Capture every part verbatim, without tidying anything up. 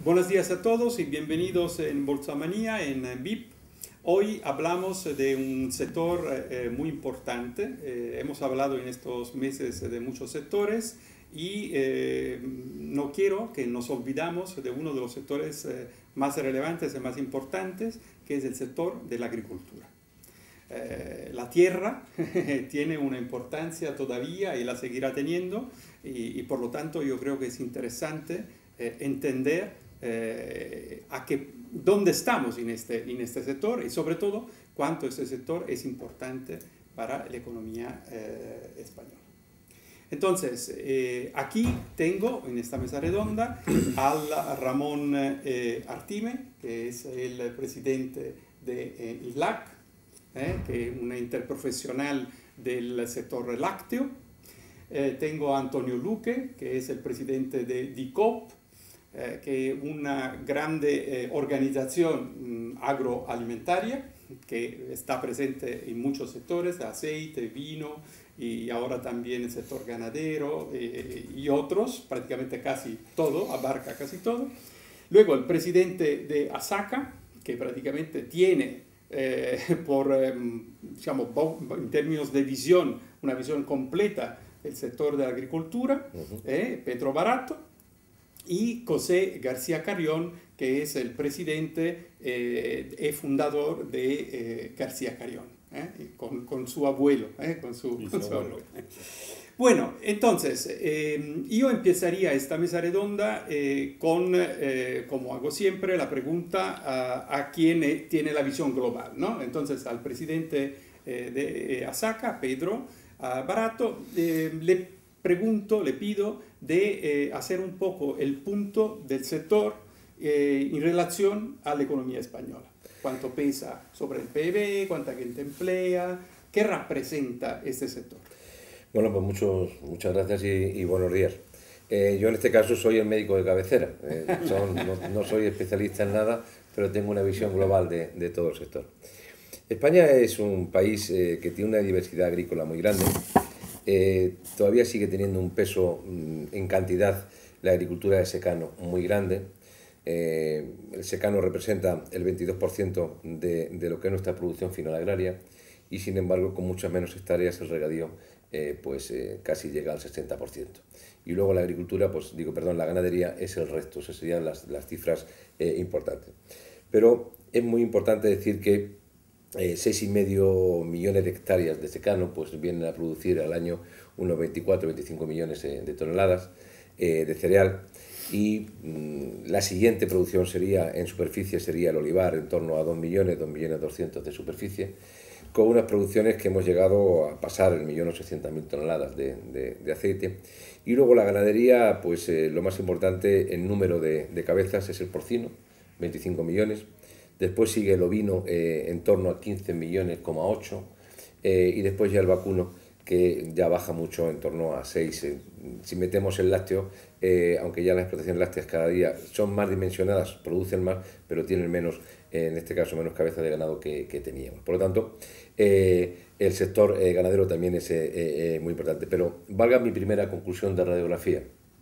Buenos días a todos y bienvenidos en Bolsamanía, en V I P. Hoy hablamos de un sector eh, muy importante. Eh, hemos hablado en estos meses de muchos sectores y eh, no quiero que nos olvidemos de uno de los sectores eh, más relevantes y más importantes, que es el sector de la agricultura. Eh, la tierra tiene una importancia todavía y la seguirá teniendo y, y por lo tanto yo creo que es interesante eh, entender eh, a qué, dónde estamos en este, en este sector y sobre todo cuánto este sector es importante para la economía eh, española. Entonces, eh, aquí tengo en esta mesa redonda al Ramón eh, Artime, que es el presidente de eh, I L A C, eh, que es una interprofesional del sector lácteo. Eh, tengo a Antonio Luque, que es el presidente de D I C O P, eh, que es una grande eh, organización mm, agroalimentaria que está presente en muchos sectores, aceite, vino y ahora también el sector ganadero eh, y otros, prácticamente casi todo, abarca casi todo. Luego el presidente de ASACA, que prácticamente tiene eh, por, eh, digamos, en términos de visión, una visión completa del sector de la agricultura, uh-huh. eh, Pedro Barato, y José García Carrión, que es el presidente eh, y fundador de eh, García Carrión, eh, con, con su abuelo. Eh, con su, con su abuelo. Bueno, entonces, eh, yo empezaría esta mesa redonda eh, con, eh, como hago siempre, la pregunta a, a quién tiene la visión global, ¿no? Entonces, al presidente eh, de eh, ASACA, Pedro uh, Barato, eh, le pregunto, le pido de eh, hacer un poco el punto del sector eh, en relación a la economía española. ¿Cuánto pesa sobre el P I B? ¿Cuánta gente emplea? ¿Qué representa este sector? Bueno, pues muchos, muchas gracias y, y buenos días. Eh, yo en este caso soy el médico de cabecera. Eh, son, no, no soy especialista en nada, pero tengo una visión global de, de todo el sector. España es un país eh, que tiene una diversidad agrícola muy grande. Eh, todavía sigue teniendo un peso mm, en cantidad la agricultura de secano muy grande. Eh, el secano representa el veintidós por ciento de, de lo que es nuestra producción final agraria y sin embargo con muchas menos hectáreas el regadío eh, pues eh, casi llega al sesenta por ciento. Y luego la agricultura, pues digo, perdón, la ganadería es el resto, esas serían las, las cifras eh, importantes. Pero es muy importante decir que Eh, seis y medio millones de hectáreas de secano pues vienen a producir al año unos veinticuatro a veinticinco millones de, de toneladas eh, de cereal y mm, la siguiente producción sería en superficie sería el olivar en torno a dos millones, dos millones doscientos de superficie, con unas producciones que hemos llegado a pasar el millón ochocientos mil toneladas de, de, de aceite. Y luego la ganadería, pues eh, lo más importante en número de, de cabezas es el porcino, veinticinco millones. Después sigue el ovino eh, en torno a quince millones, ocho, eh, y después ya el vacuno, que ya baja mucho en torno a seis. Eh, si metemos el lácteo, eh, aunque ya las explotaciones lácteas cada día son más dimensionadas, producen más, pero tienen menos, eh, en este caso, menos cabeza de ganado que, que teníamos. Por lo tanto, eh, el sector eh, ganadero también es eh, eh, muy importante. Pero valga mi primera conclusión de radiografía.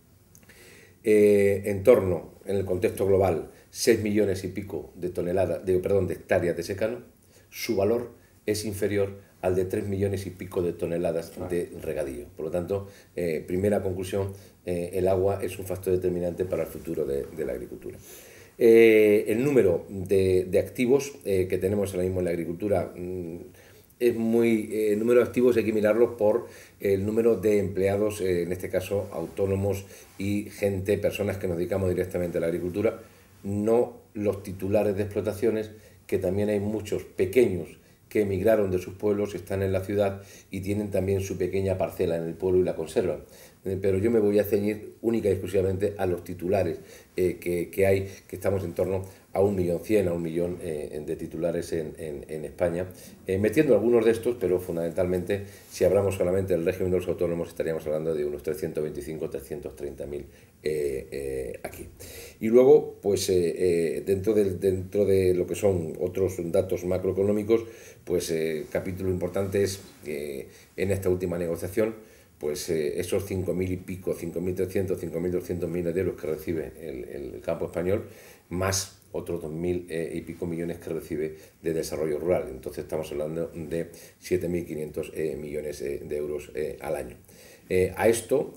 Eh, en torno, en el contexto global, seis millones y pico de toneladas, de, perdón, de hectáreas de secano, su valor es inferior al de tres millones y pico de toneladas de regadío. Por lo tanto, eh, primera conclusión, eh, el agua es un factor determinante para el futuro de, de la agricultura. Eh, el número de, de activos eh, que tenemos ahora mismo en la agricultura mmm, es muy, eh, el número de activos hay que mirarlo por el número de empleados, eh, en este caso autónomos y gente, personas que nos dedicamos directamente a la agricultura, no los titulares de explotaciones, que también hay muchos pequeños que emigraron de sus pueblos, están en la ciudad y tienen también su pequeña parcela en el pueblo y la conservan. Eh, pero yo me voy a ceñir única y exclusivamente a los titulares eh, que, que hay, que estamos en torno a un millón cien, a un millón eh, de titulares en, en, en España, eh, metiendo algunos de estos, pero fundamentalmente, si hablamos solamente del régimen de los autónomos, estaríamos hablando de unos trescientos veinticinco, trescientos treinta mil eh, eh, aquí. Y luego, pues eh, eh, dentro, de, dentro de lo que son otros datos macroeconómicos, pues eh, capítulo importante es eh, en esta última negociación, pues eh, esos cinco mil y pico, cinco mil trescientos, cinco mil doscientos millones de euros que recibe el, el campo español, más otros dos mil eh, y pico millones que recibe de desarrollo rural. Entonces estamos hablando de siete mil quinientos eh, millones eh, de euros eh, al año. Eh, a esto,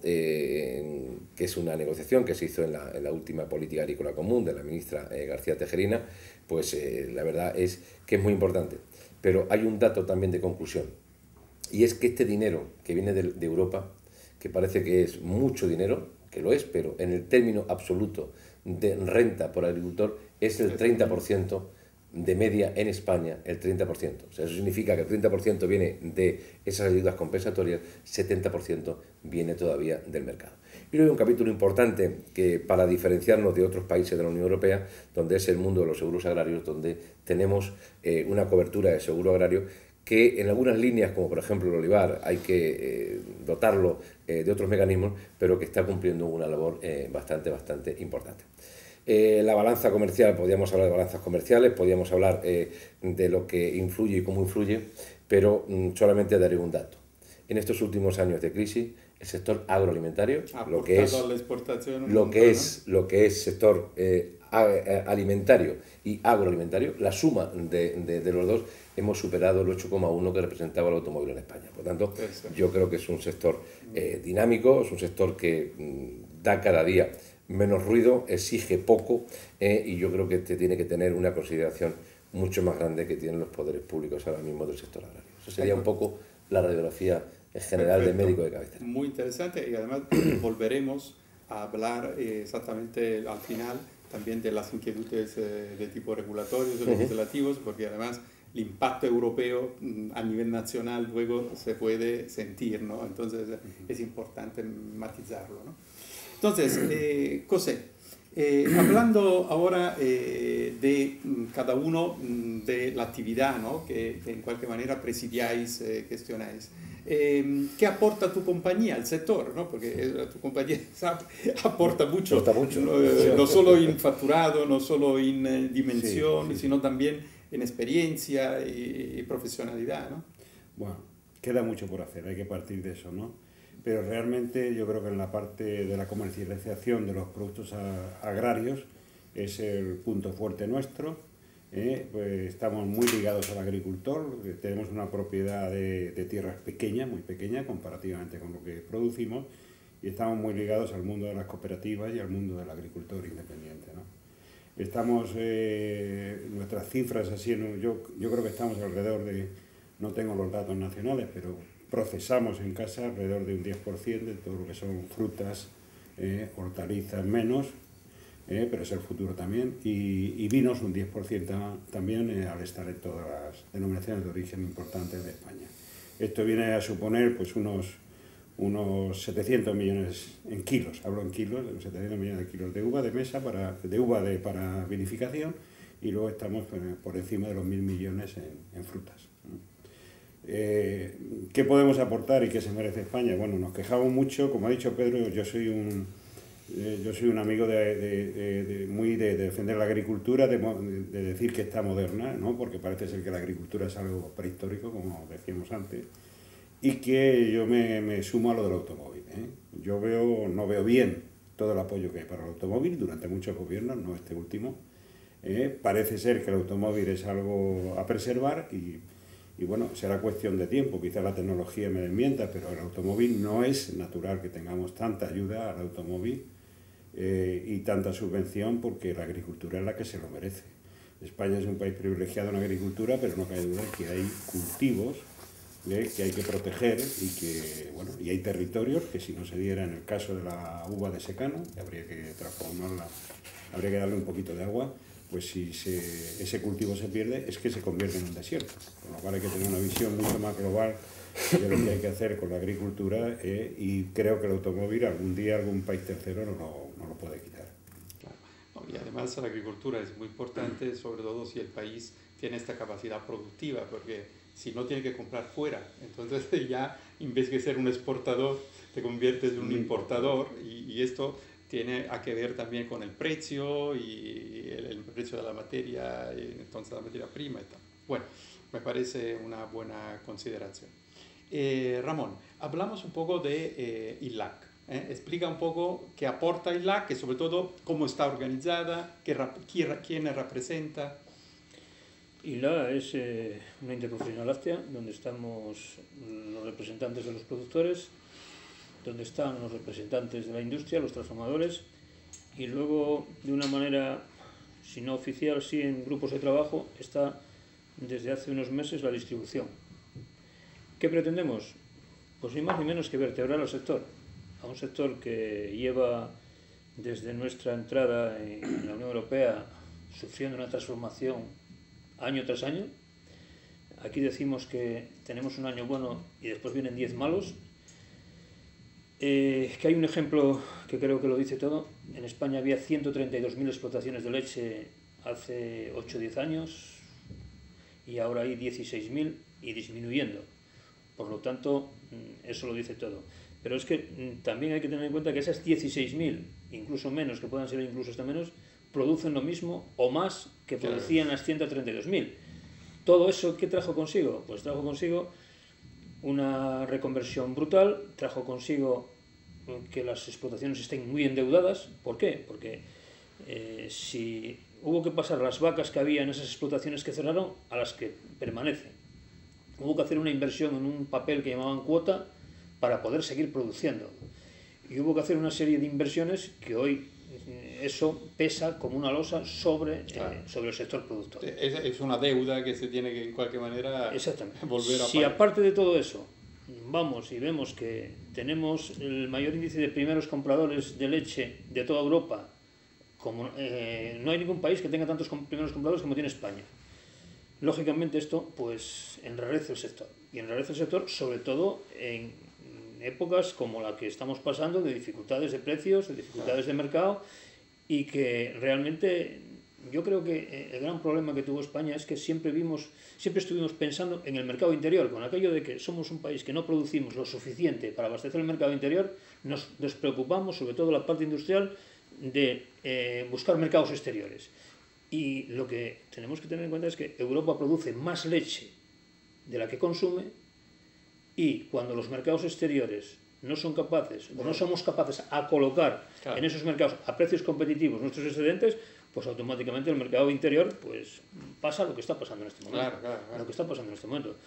eh, que es una negociación que se hizo en la, en la última política agrícola común de la ministra eh, García Tejerina, pues eh, la verdad es que es muy importante. Pero hay un dato también de conclusión, y es que este dinero que viene de, de Europa, que parece que es mucho dinero, que lo es, pero en el término absoluto de renta por agricultor es el treinta por ciento de media en España, el treinta por ciento. O sea, eso significa que el treinta por ciento viene de esas ayudas compensatorias, setenta por ciento viene todavía del mercado. Y luego hay un capítulo importante que, para diferenciarnos de otros países de la Unión Europea, donde es el mundo de los seguros agrarios, donde tenemos eh, una cobertura de seguro agrario que en algunas líneas, como por ejemplo el olivar, hay que eh, dotarlo eh, de otros mecanismos, pero que está cumpliendo una labor eh, bastante, bastante importante. Eh, la balanza comercial, podríamos hablar de balanzas comerciales, podríamos hablar eh, de lo que influye y cómo influye, pero mm, solamente daré un dato. En estos últimos años de crisis, el sector agroalimentario, lo que es, la exportación lo que es, lo que es sector eh, alimentario y agroalimentario, la suma de, de, de los dos, hemos superado el ocho coma uno que representaba el automóvil en España. Por tanto, yo creo que es un sector eh, dinámico, es un sector que mm, da cada día menos ruido, exige poco eh, y yo creo que te tiene que tener una consideración mucho más grande que tienen los poderes públicos ahora mismo del sector agrario. Eso sería un poco la radiografía general Perfecto. de médico de cabecera. Muy interesante, y además volveremos a hablar eh, exactamente al final también de las inquietudes eh, de tipo regulatorio, uh-huh. legislativos, porque además el impacto europeo a nivel nacional luego se puede sentir, ¿no? Entonces uh-huh. es importante matizarlo, ¿no? Entonces, eh, José, eh, hablando ahora eh, de cada uno de la actividad, ¿no? que, que en cualquier manera presidiáis, eh, gestionáis, eh, ¿qué aporta tu compañía al sector? ¿No? Porque tu compañía aporta mucho, mucho. No, eh, no solo en facturado, no solo en eh, dimensión, sí, sí, sino también en experiencia y, y profesionalidad, ¿no? Bueno, queda mucho por hacer, hay que partir de eso, ¿no? Pero realmente yo creo que en la parte de la comercialización de los productos a, agrarios es el punto fuerte nuestro. ¿eh? Pues estamos muy ligados al agricultor, tenemos una propiedad de, de tierras pequeña, muy pequeña comparativamente con lo que producimos, y estamos muy ligados al mundo de las cooperativas y al mundo del agricultor independiente, ¿no? Estamos, eh, nuestras cifras así, yo, yo creo que estamos alrededor de, no tengo los datos nacionales, pero procesamos en casa alrededor de un diez por ciento de todo lo que son frutas, eh, hortalizas menos, eh, pero es el futuro también, y, y vinos un diez por ciento también eh, al estar en todas las denominaciones de origen importantes de España. Esto viene a suponer pues unos, unos setecientos millones en kilos, hablo en kilos, setecientos millones de kilos de uva de mesa, para, de uva de, para vinificación, y luego estamos pues, por encima de los mil millones en, en frutas. Eh, ¿Qué podemos aportar y qué se merece España? Bueno, nos quejamos mucho, como ha dicho Pedro, yo soy un, eh, yo soy un amigo de, de, de, de, muy de, de defender la agricultura, de, de decir que está moderna, ¿no? Porque parece ser que la agricultura es algo prehistórico, como decíamos antes, y que yo me, me sumo a lo del automóvil, ¿eh? Yo veo, no veo bien todo el apoyo que hay para el automóvil durante muchos gobiernos, no este último. ¿eh? Parece ser que el automóvil es algo a preservar y Y bueno, será cuestión de tiempo, quizá la tecnología me desmienta, pero el automóvil no es natural que tengamos tanta ayuda al automóvil eh, y tanta subvención, porque la agricultura es la que se lo merece. España es un país privilegiado en agricultura, pero no cabe duda que hay cultivos eh, que hay que proteger y que, bueno, y hay territorios que si no se diera en el caso de la uva de secano, que habría que transformarla, habría que darle un poquito de agua, pues si se, ese cultivo se pierde, es que se convierte en un desierto. Con lo cual hay que tener una visión mucho más global de lo que hay que hacer con la agricultura eh, y creo que el automóvil algún día algún país tercero no lo, no lo puede quitar. Claro. Y además la agricultura es muy importante, sobre todo si el país tiene esta capacidad productiva, porque si no tiene que comprar fuera, entonces ya en vez de ser un exportador, te conviertes en un importador, y, y esto tiene a que ver también con el precio y el, el precio de la materia, y entonces la materia prima y tal. Bueno, me parece una buena consideración. Eh, Ramón, hablamos un poco de eh, I L A C. ¿eh? Explica un poco qué aporta I L A C y sobre todo cómo está organizada, qué, quién, quién representa. I L A es eh, una interprofesional láctea donde estamos los representantes de los productores, donde están los representantes de la industria, los transformadores, y luego de una manera, si no oficial, sí en grupos de trabajo, está desde hace unos meses la distribución. ¿Qué pretendemos? Pues ni más ni menos que vertebrar al sector, a un sector que lleva desde nuestra entrada en la Unión Europea sufriendo una transformación año tras año. Aquí decimos que tenemos un año bueno y después vienen diez malos. Eh, que hay un ejemplo que creo que lo dice todo. En España había ciento treinta y dos mil explotaciones de leche hace ocho o diez años y ahora hay dieciséis mil y disminuyendo. Por lo tanto, eso lo dice todo. Pero es que también hay que tener en cuenta que esas dieciséis mil, incluso menos, que puedan ser incluso hasta menos, producen lo mismo o más que producían las ciento treinta y dos mil. ¿Todo eso qué trajo consigo? Pues trajo consigo una reconversión brutal, trajo consigo que las explotaciones estén muy endeudadas. ¿Por qué? Porque eh, si hubo que pasar las vacas que había en esas explotaciones que cerraron a las que permanecen. Hubo que hacer una inversión en un papel que llamaban cuota para poder seguir produciendo. Y hubo que hacer una serie de inversiones que hoy eso pesa como una losa sobre, claro. eh, sobre el sector productor. Es, es una deuda que se tiene que en cualquier manera volver a Si pagar. Aparte de todo eso vamos y vemos que tenemos el mayor índice de primeros compradores de leche de toda Europa, como, eh, no hay ningún país que tenga tantos primeros compradores como tiene España. Lógicamente esto pues enrarece el sector, y enrarece el sector sobre todo en épocas como la que estamos pasando, de dificultades de precios, de dificultades de mercado, y que realmente yo creo que el gran problema que tuvo España es que siempre vimos, siempre estuvimos pensando en el mercado interior, con aquello de que somos un país que no producimos lo suficiente para abastecer el mercado interior, nos despreocupamos, sobre todo la parte industrial, de eh, buscar mercados exteriores. Y lo que tenemos que tener en cuenta es que Europa produce más leche de la que consume, y cuando los mercados exteriores no son capaces, o no somos capaces a colocar claro. en esos mercados a precios competitivos nuestros excedentes, pues automáticamente el mercado interior pues pasa lo que está pasando en este momento. Claro, claro, claro. Lo que está pasando en este momento.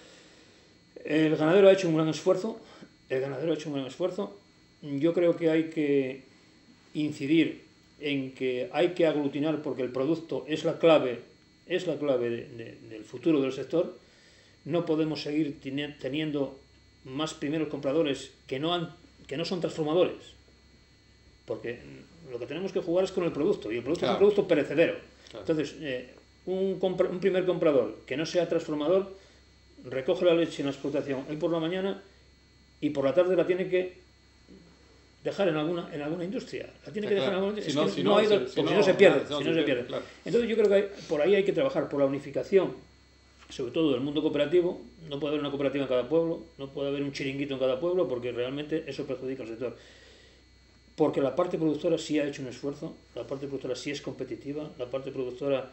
El ganadero ha hecho un gran esfuerzo, el ganadero ha hecho un gran esfuerzo. Yo creo que hay que incidir en que hay que aglutinar, porque el producto es la clave, es la clave de, de, del futuro del sector. No podemos seguir teniendo más primeros compradores que no, han, que no son transformadores, porque lo que tenemos que jugar es con el producto, y el producto claro. es un producto perecedero. Claro. Entonces, eh, un, compra, un primer comprador que no sea transformador recoge la leche en la explotación él por la mañana y por la tarde la tiene que dejar en alguna, en alguna industria. La tiene que dejar en alguna industria. Si no, si no se pierde. Si no se pierde. Claro. Entonces yo creo que hay, por ahí hay que trabajar por la unificación, sobre todo del mundo cooperativo. No puede haber una cooperativa en cada pueblo, no puede haber un chiringuito en cada pueblo, porque realmente eso perjudica al sector. Porque la parte productora sí ha hecho un esfuerzo, la parte productora sí es competitiva, la parte productora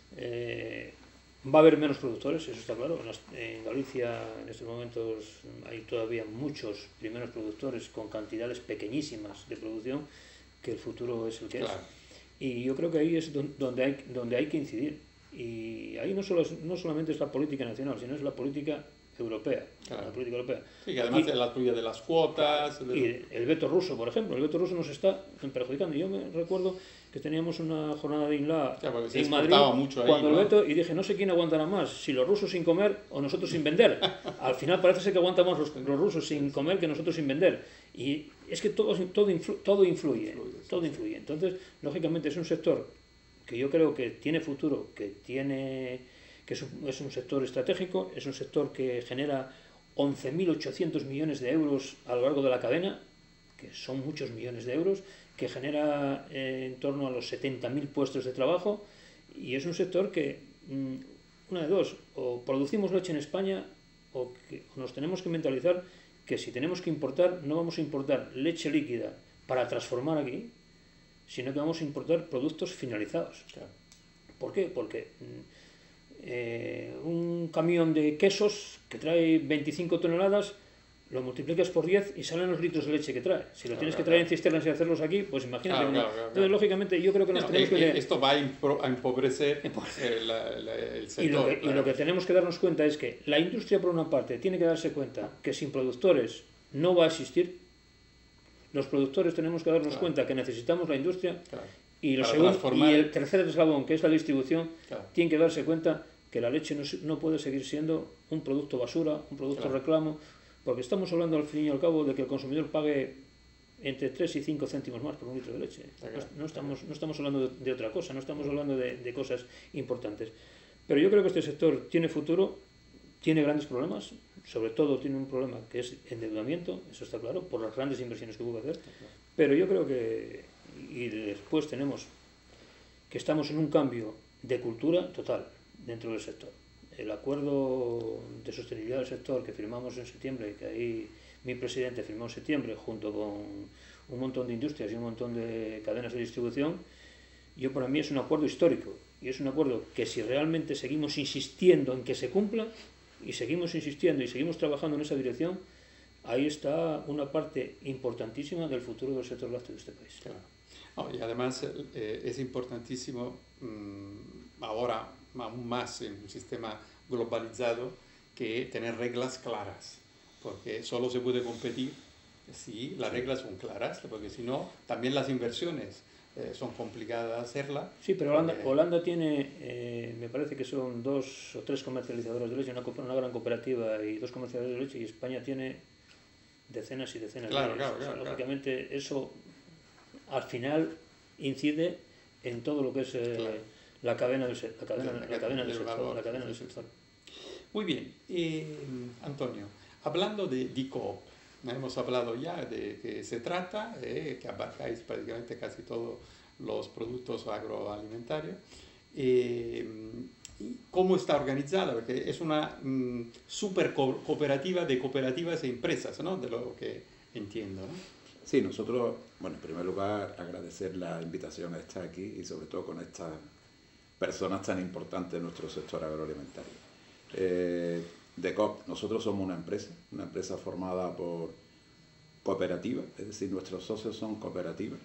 eh, va a haber menos productores, eso está claro. En Galicia en estos momentos hay todavía muchos primeros productores con cantidades pequeñísimas de producción, que el futuro es el que claro. es. Y yo creo que ahí es donde hay, donde hay que incidir. Y ahí no, solo es, no solamente es la política nacional, sino es la política europea. Claro. La política europea. Sí, que además es la tuya de las cuotas. Y de... el veto ruso, por ejemplo. El veto ruso nos está perjudicando. Yo me recuerdo que teníamos una jornada de I N L A claro, en Madrid mucho ahí, cuando ¿no? el veto, y dije, no sé quién aguantará más, si los rusos sin comer o nosotros sin vender. Al final parece ser que aguantan más los, los rusos sin comer que nosotros sin vender. Y es que todo, todo, influ, todo influye. Todo influye. Entonces, lógicamente, es un sector que yo creo que tiene futuro, que tiene que es un, es un sector estratégico, es un sector que genera once mil ochocientos millones de euros a lo largo de la cadena, que son muchos millones de euros, que genera eh, en torno a los setenta mil puestos de trabajo, y es un sector que, mmm, una de dos, o producimos leche en España, o, que, o nos tenemos que mentalizar que si tenemos que importar, no vamos a importar leche líquida para transformar aquí, sino que vamos a importar productos finalizados. Claro. ¿Por qué? Porque eh, un camión de quesos que trae veinticinco toneladas lo multiplicas por diez y salen los litros de leche que trae. Si lo Claro, tienes que claro. traer en cisternas y hacerlos aquí, pues imagínate. Claro, ¿no? claro, claro, Entonces, claro. lógicamente, yo creo que nos No, tenemos eh, que... eh, esto va a, impro- a empobrecer Empobrecer. eh, la- la- el sector. Y lo, que, y claro. lo que tenemos que darnos cuenta es que la industria, por una parte, tiene que darse cuenta que sin productores no va a existir. Los productores tenemos que darnos Claro. cuenta que necesitamos la industria. Claro. Y, lo Para segundo, transformar- y el tercer eslabón, que es la distribución, Claro. tienen que darse cuenta que la leche no, se- no puede seguir siendo un producto basura, un producto Claro. reclamo, porque estamos hablando al fin y al cabo de que el consumidor pague entre tres y cinco céntimos más por un litro de leche. Está No, claro. no estamos, no estamos hablando de, de otra cosa, no estamos hablando de, de cosas importantes. Pero yo creo que este sector tiene futuro, tiene grandes problemas, sobre todo tiene un problema que es endeudamiento, eso está claro, por las grandes inversiones que hubo que hacer, pero yo creo que, y después tenemos que estamos en un cambio de cultura total dentro del sector. El acuerdo de sostenibilidad del sector que firmamos en septiembre, que ahí mi presidente firmó en septiembre junto con un montón de industrias y un montón de cadenas de distribución, yo para mí es un acuerdo histórico y es un acuerdo que si realmente seguimos insistiendo en que se cumpla y seguimos insistiendo y seguimos trabajando en esa dirección, ahí está una parte importantísima del futuro del sector lácteo de este país. Claro. No, y además eh, es importantísimo mmm, ahora aún más en un sistema globalizado que tener reglas claras, porque solo se puede competir si las reglas son claras, porque si no, también las inversiones eh, son complicadas hacerlas. Sí, pero Holanda, porque... Holanda tiene, eh, me parece que son dos o tres comercializadoras de leche, una, una gran cooperativa y dos comercializadores de leche, y España tiene decenas y decenas Claro, de claro, ellos. O sea, claro, lógicamente claro. Eso al final incide en todo lo que es eh, claro. la cadena del, la cadena, la, la cadena del sector. Valor, la cadena del sector. Muy bien, eh, Antonio, hablando de D I C O P, hemos hablado ya de que se trata, eh, que abarcáis prácticamente casi todos los productos agroalimentarios. Eh, ¿Cómo está organizada? Porque es una mm, super co cooperativa de cooperativas e empresas, ¿no? De lo que entiendo, ¿no? Sí, nosotros, bueno, en primer lugar, agradecer la invitación a estar aquí y sobre todo con estas personas tan importantes de nuestro sector agroalimentario. Eh, D I C O P, nosotros somos una empresa, una empresa formada por cooperativas, es decir, nuestros socios son cooperativas.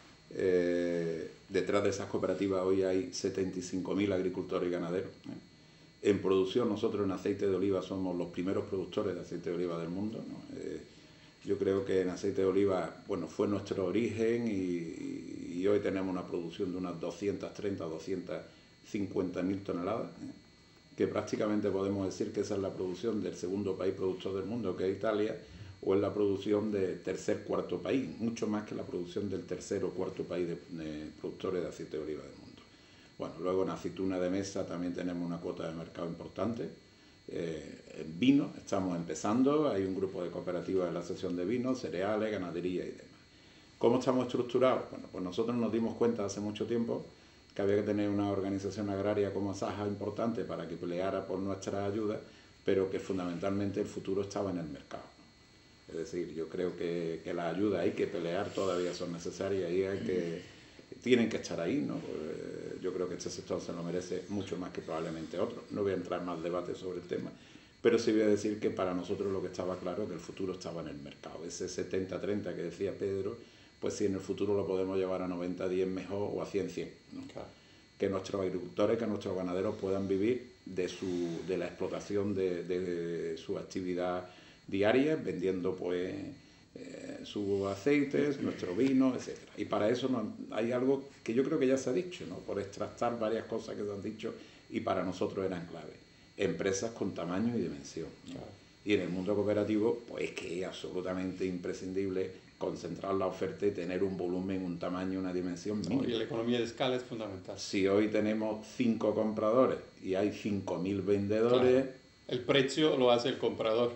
Eh, detrás de esas cooperativas hoy hay setenta y cinco mil agricultores y ganaderos. ¿eh? En producción, nosotros en aceite de oliva somos los primeros productores de aceite de oliva del mundo, ¿no? Eh, yo creo que en aceite de oliva, bueno, fue nuestro origen y, y hoy tenemos una producción de unas doscientas treinta, doscientas cincuenta mil toneladas, ¿eh? que prácticamente podemos decir que esa es la producción del segundo país productor del mundo, que es Italia, o es la producción del tercer, cuarto país, mucho más que la producción del tercer o cuarto país de, de productores de aceite de oliva del mundo. Bueno, luego en aceituna de mesa también tenemos una cuota de mercado importante. Eh, en vino estamos empezando, hay un grupo de cooperativas de la sección de vino, cereales, ganadería y demás. ¿Cómo estamos estructurados? Bueno, pues nosotros nos dimos cuenta hace mucho tiempo que había que tener una organización agraria como Saja importante para que peleara por nuestra ayuda, pero que fundamentalmente el futuro estaba en el mercado. Es decir, yo creo que, que las ayudas hay que pelear, todavía son necesarias y hay que, tienen que estar ahí, ¿no? Pues yo creo que este sector se lo merece mucho más que probablemente otro. No voy a entrar en más debate sobre el tema, pero sí voy a decir que para nosotros lo que estaba claro es que el futuro estaba en el mercado. Ese setenta treinta que decía Pedro, pues si en el futuro lo podemos llevar a noventa diez mejor o a cien cien, ¿no? Claro. Que nuestros agricultores, que nuestros ganaderos puedan vivir de, su, de la explotación de, de su actividad diaria, vendiendo pues eh, sus aceites, nuestro vino, etcétera. Y para eso no, hay algo que yo creo que ya se ha dicho, ¿no? Por extractar varias cosas que se han dicho y para nosotros eran clave. Empresas con tamaño y dimensión, ¿no? Claro. Y en el mundo cooperativo, pues que es absolutamente imprescindible concentrar la oferta y tener un volumen, un tamaño, una dimensión mínima. Y la economía de escala es fundamental. Si hoy tenemos cinco compradores y hay cinco mil vendedores... Claro. El precio lo hace el comprador.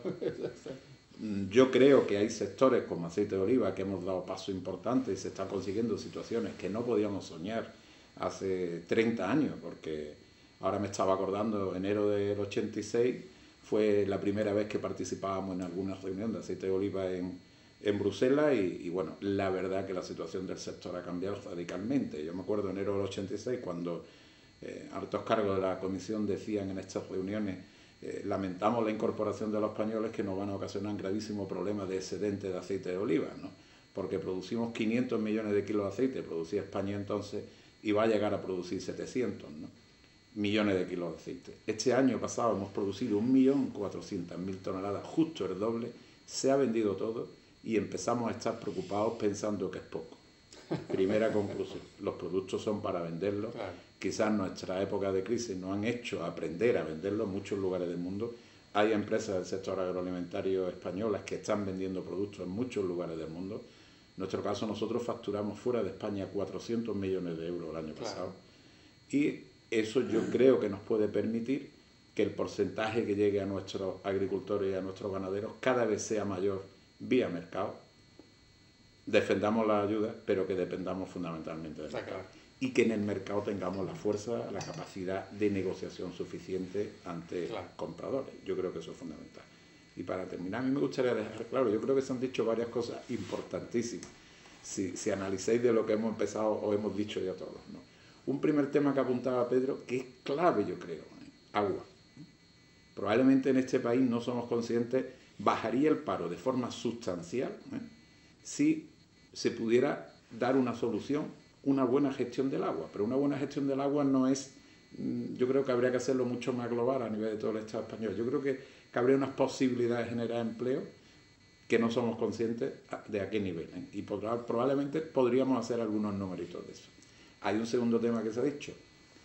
Yo creo que hay sectores como aceite de oliva que hemos dado pasos importantes y se están consiguiendo situaciones que no podíamos soñar hace treinta años, porque ahora me estaba acordando, enero del ochenta y seis fue la primera vez que participábamos en alguna reunión de aceite de oliva en, en Bruselas y, y bueno, la verdad que la situación del sector ha cambiado radicalmente. Yo me acuerdo enero del ochenta y seis cuando eh, altos cargos de la comisión decían en estas reuniones Eh, lamentamos la incorporación de los españoles, que nos van a ocasionar un gravísimo problema de excedente de aceite de oliva, ¿no? Porque producimos quinientos millones de kilos de aceite, producía España entonces, y va a llegar a producir setecientos, ¿no? millones de kilos de aceite. Este año pasado hemos producido un millón cuatrocientas mil toneladas, justo el doble, se ha vendido todo y empezamos a estar preocupados pensando que es poco. Primera conclusión, los productos son para venderlos. Claro. Quizás nuestra época de crisis nos han hecho aprender a venderlos en muchos lugares del mundo. Hay empresas del sector agroalimentario españolas que están vendiendo productos en muchos lugares del mundo. En nuestro caso, nosotros facturamos fuera de España cuatrocientos millones de euros el año claro. pasado. Y eso yo creo que nos puede permitir que el porcentaje que llegue a nuestros agricultores y a nuestros ganaderos cada vez sea mayor vía mercado. Defendamos la ayuda, pero que dependamos fundamentalmente del mercado. Claro. Y que en el mercado tengamos la fuerza, la capacidad de negociación suficiente ante claro. compradores. Yo creo que eso es fundamental. Y para terminar, a mí me gustaría dejar claro, yo creo que se han dicho varias cosas importantísimas, si, si analizáis de lo que hemos empezado o hemos dicho ya todos, ¿no? Un primer tema que apuntaba Pedro, que es clave, yo creo, ¿eh? Agua. Probablemente en este país no somos conscientes, bajaría el paro de forma sustancial, ¿eh? si se pudiera dar una solución, una buena gestión del agua. Pero una buena gestión del agua no es, yo creo que habría que hacerlo mucho más global a nivel de todo el Estado español. Yo creo que, que habría unas posibilidades de generar empleo que no somos conscientes de a qué nivel, ¿eh? Y probablemente podríamos hacer algunos numeritos de eso. Hay un segundo tema que se ha dicho,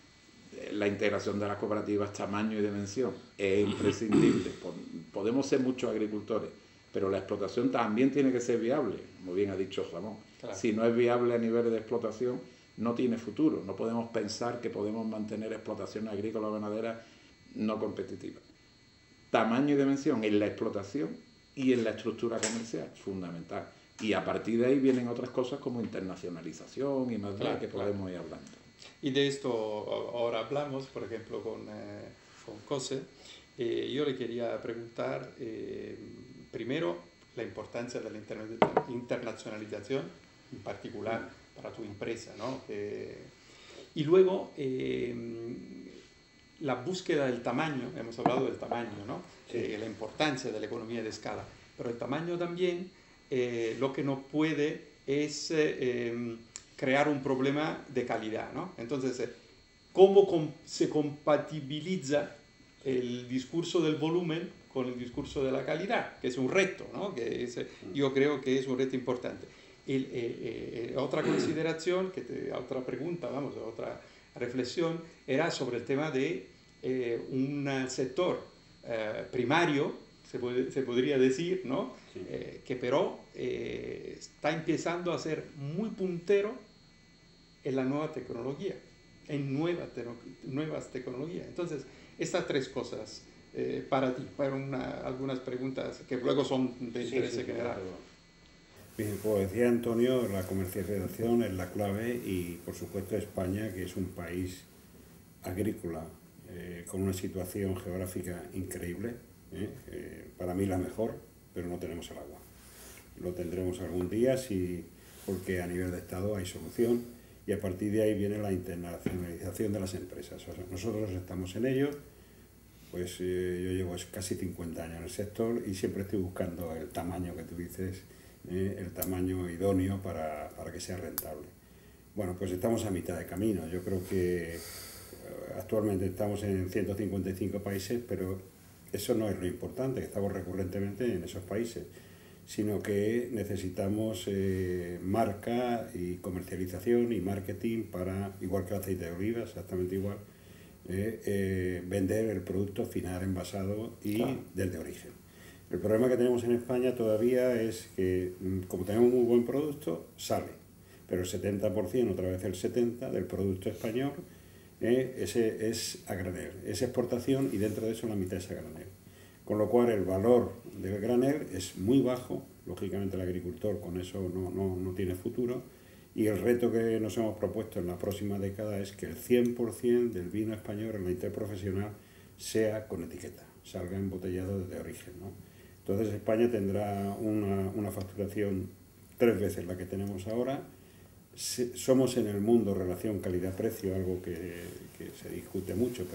la integración de las cooperativas, tamaño y dimensión, es imprescindible. Podemos ser muchos agricultores, pero la explotación también tiene que ser viable, como bien ha dicho Ramón. Claro. Si no es viable a nivel de explotación, no tiene futuro. No podemos pensar que podemos mantener explotaciones agrícolas o ganaderas no competitivas. Tamaño y dimensión en la explotación y en la estructura comercial, fundamental. Y a partir de ahí vienen otras cosas como internacionalización y más de claro, que podemos claro. ir hablando. Y de esto ahora hablamos, por ejemplo, con, eh, con José. Eh, yo le quería preguntar, eh, primero, la importancia de la internacionalización, en particular para tu empresa, ¿no? Eh, y luego, eh, la búsqueda del tamaño, hemos hablado del tamaño, ¿no? Sí. Eh, la importancia de la economía de escala, pero el tamaño también, eh, lo que no puede es eh, crear un problema de calidad, ¿no? Entonces, eh, ¿cómo com se compatibiliza el discurso del volumen con el discurso de la calidad? Que es un reto, ¿no? Que es, yo creo que es un reto importante. El, eh, eh, otra consideración, que te, otra pregunta, vamos, otra reflexión, era sobre el tema de eh, un sector eh, primario, se, puede, se podría decir, ¿no? Sí. Eh, que pero eh, está empezando a ser muy puntero en la nueva tecnología, en nueva te nuevas tecnologías. Entonces, estas tres cosas eh, para ti, fueron una, algunas preguntas que luego son de interés sí, sí, general. Bien, como decía Antonio, la comercialización es la clave y, por supuesto, España, que es un país agrícola eh, con una situación geográfica increíble, ¿eh? Eh, para mí la mejor, pero no tenemos el agua. Lo tendremos algún día, sí, porque a nivel de Estado hay solución y a partir de ahí viene la internacionalización de las empresas. O sea, nosotros estamos en ello, pues eh, yo llevo casi cincuenta años en el sector y siempre estoy buscando el tamaño que tú dices, eh, el tamaño idóneo para, para que sea rentable. Bueno, pues estamos a mitad de camino. Yo creo que eh, actualmente estamos en ciento cincuenta y cinco países, pero eso no es lo importante, que estamos recurrentemente en esos países, sino que necesitamos eh, marca y comercialización y marketing para, igual que el aceite de oliva, exactamente igual, eh, eh, vender el producto final envasado y claro. del de origen. El problema que tenemos en España todavía es que, como tenemos un muy buen producto, sale, pero el setenta por ciento, otra vez el setenta por ciento del producto español, eh, ese es a granel, es exportación y dentro de eso la mitad es a granel. Con lo cual el valor del granel es muy bajo, lógicamente el agricultor con eso no, no, no tiene futuro, y el reto que nos hemos propuesto en la próxima década es que el cien por ciento del vino español en la interprofesional sea con etiqueta, salga embotellado de origen, ¿no? Entonces España tendrá una, una facturación tres veces la que tenemos ahora. Somos en el mundo relación calidad-precio, algo que, que se discute mucho, pero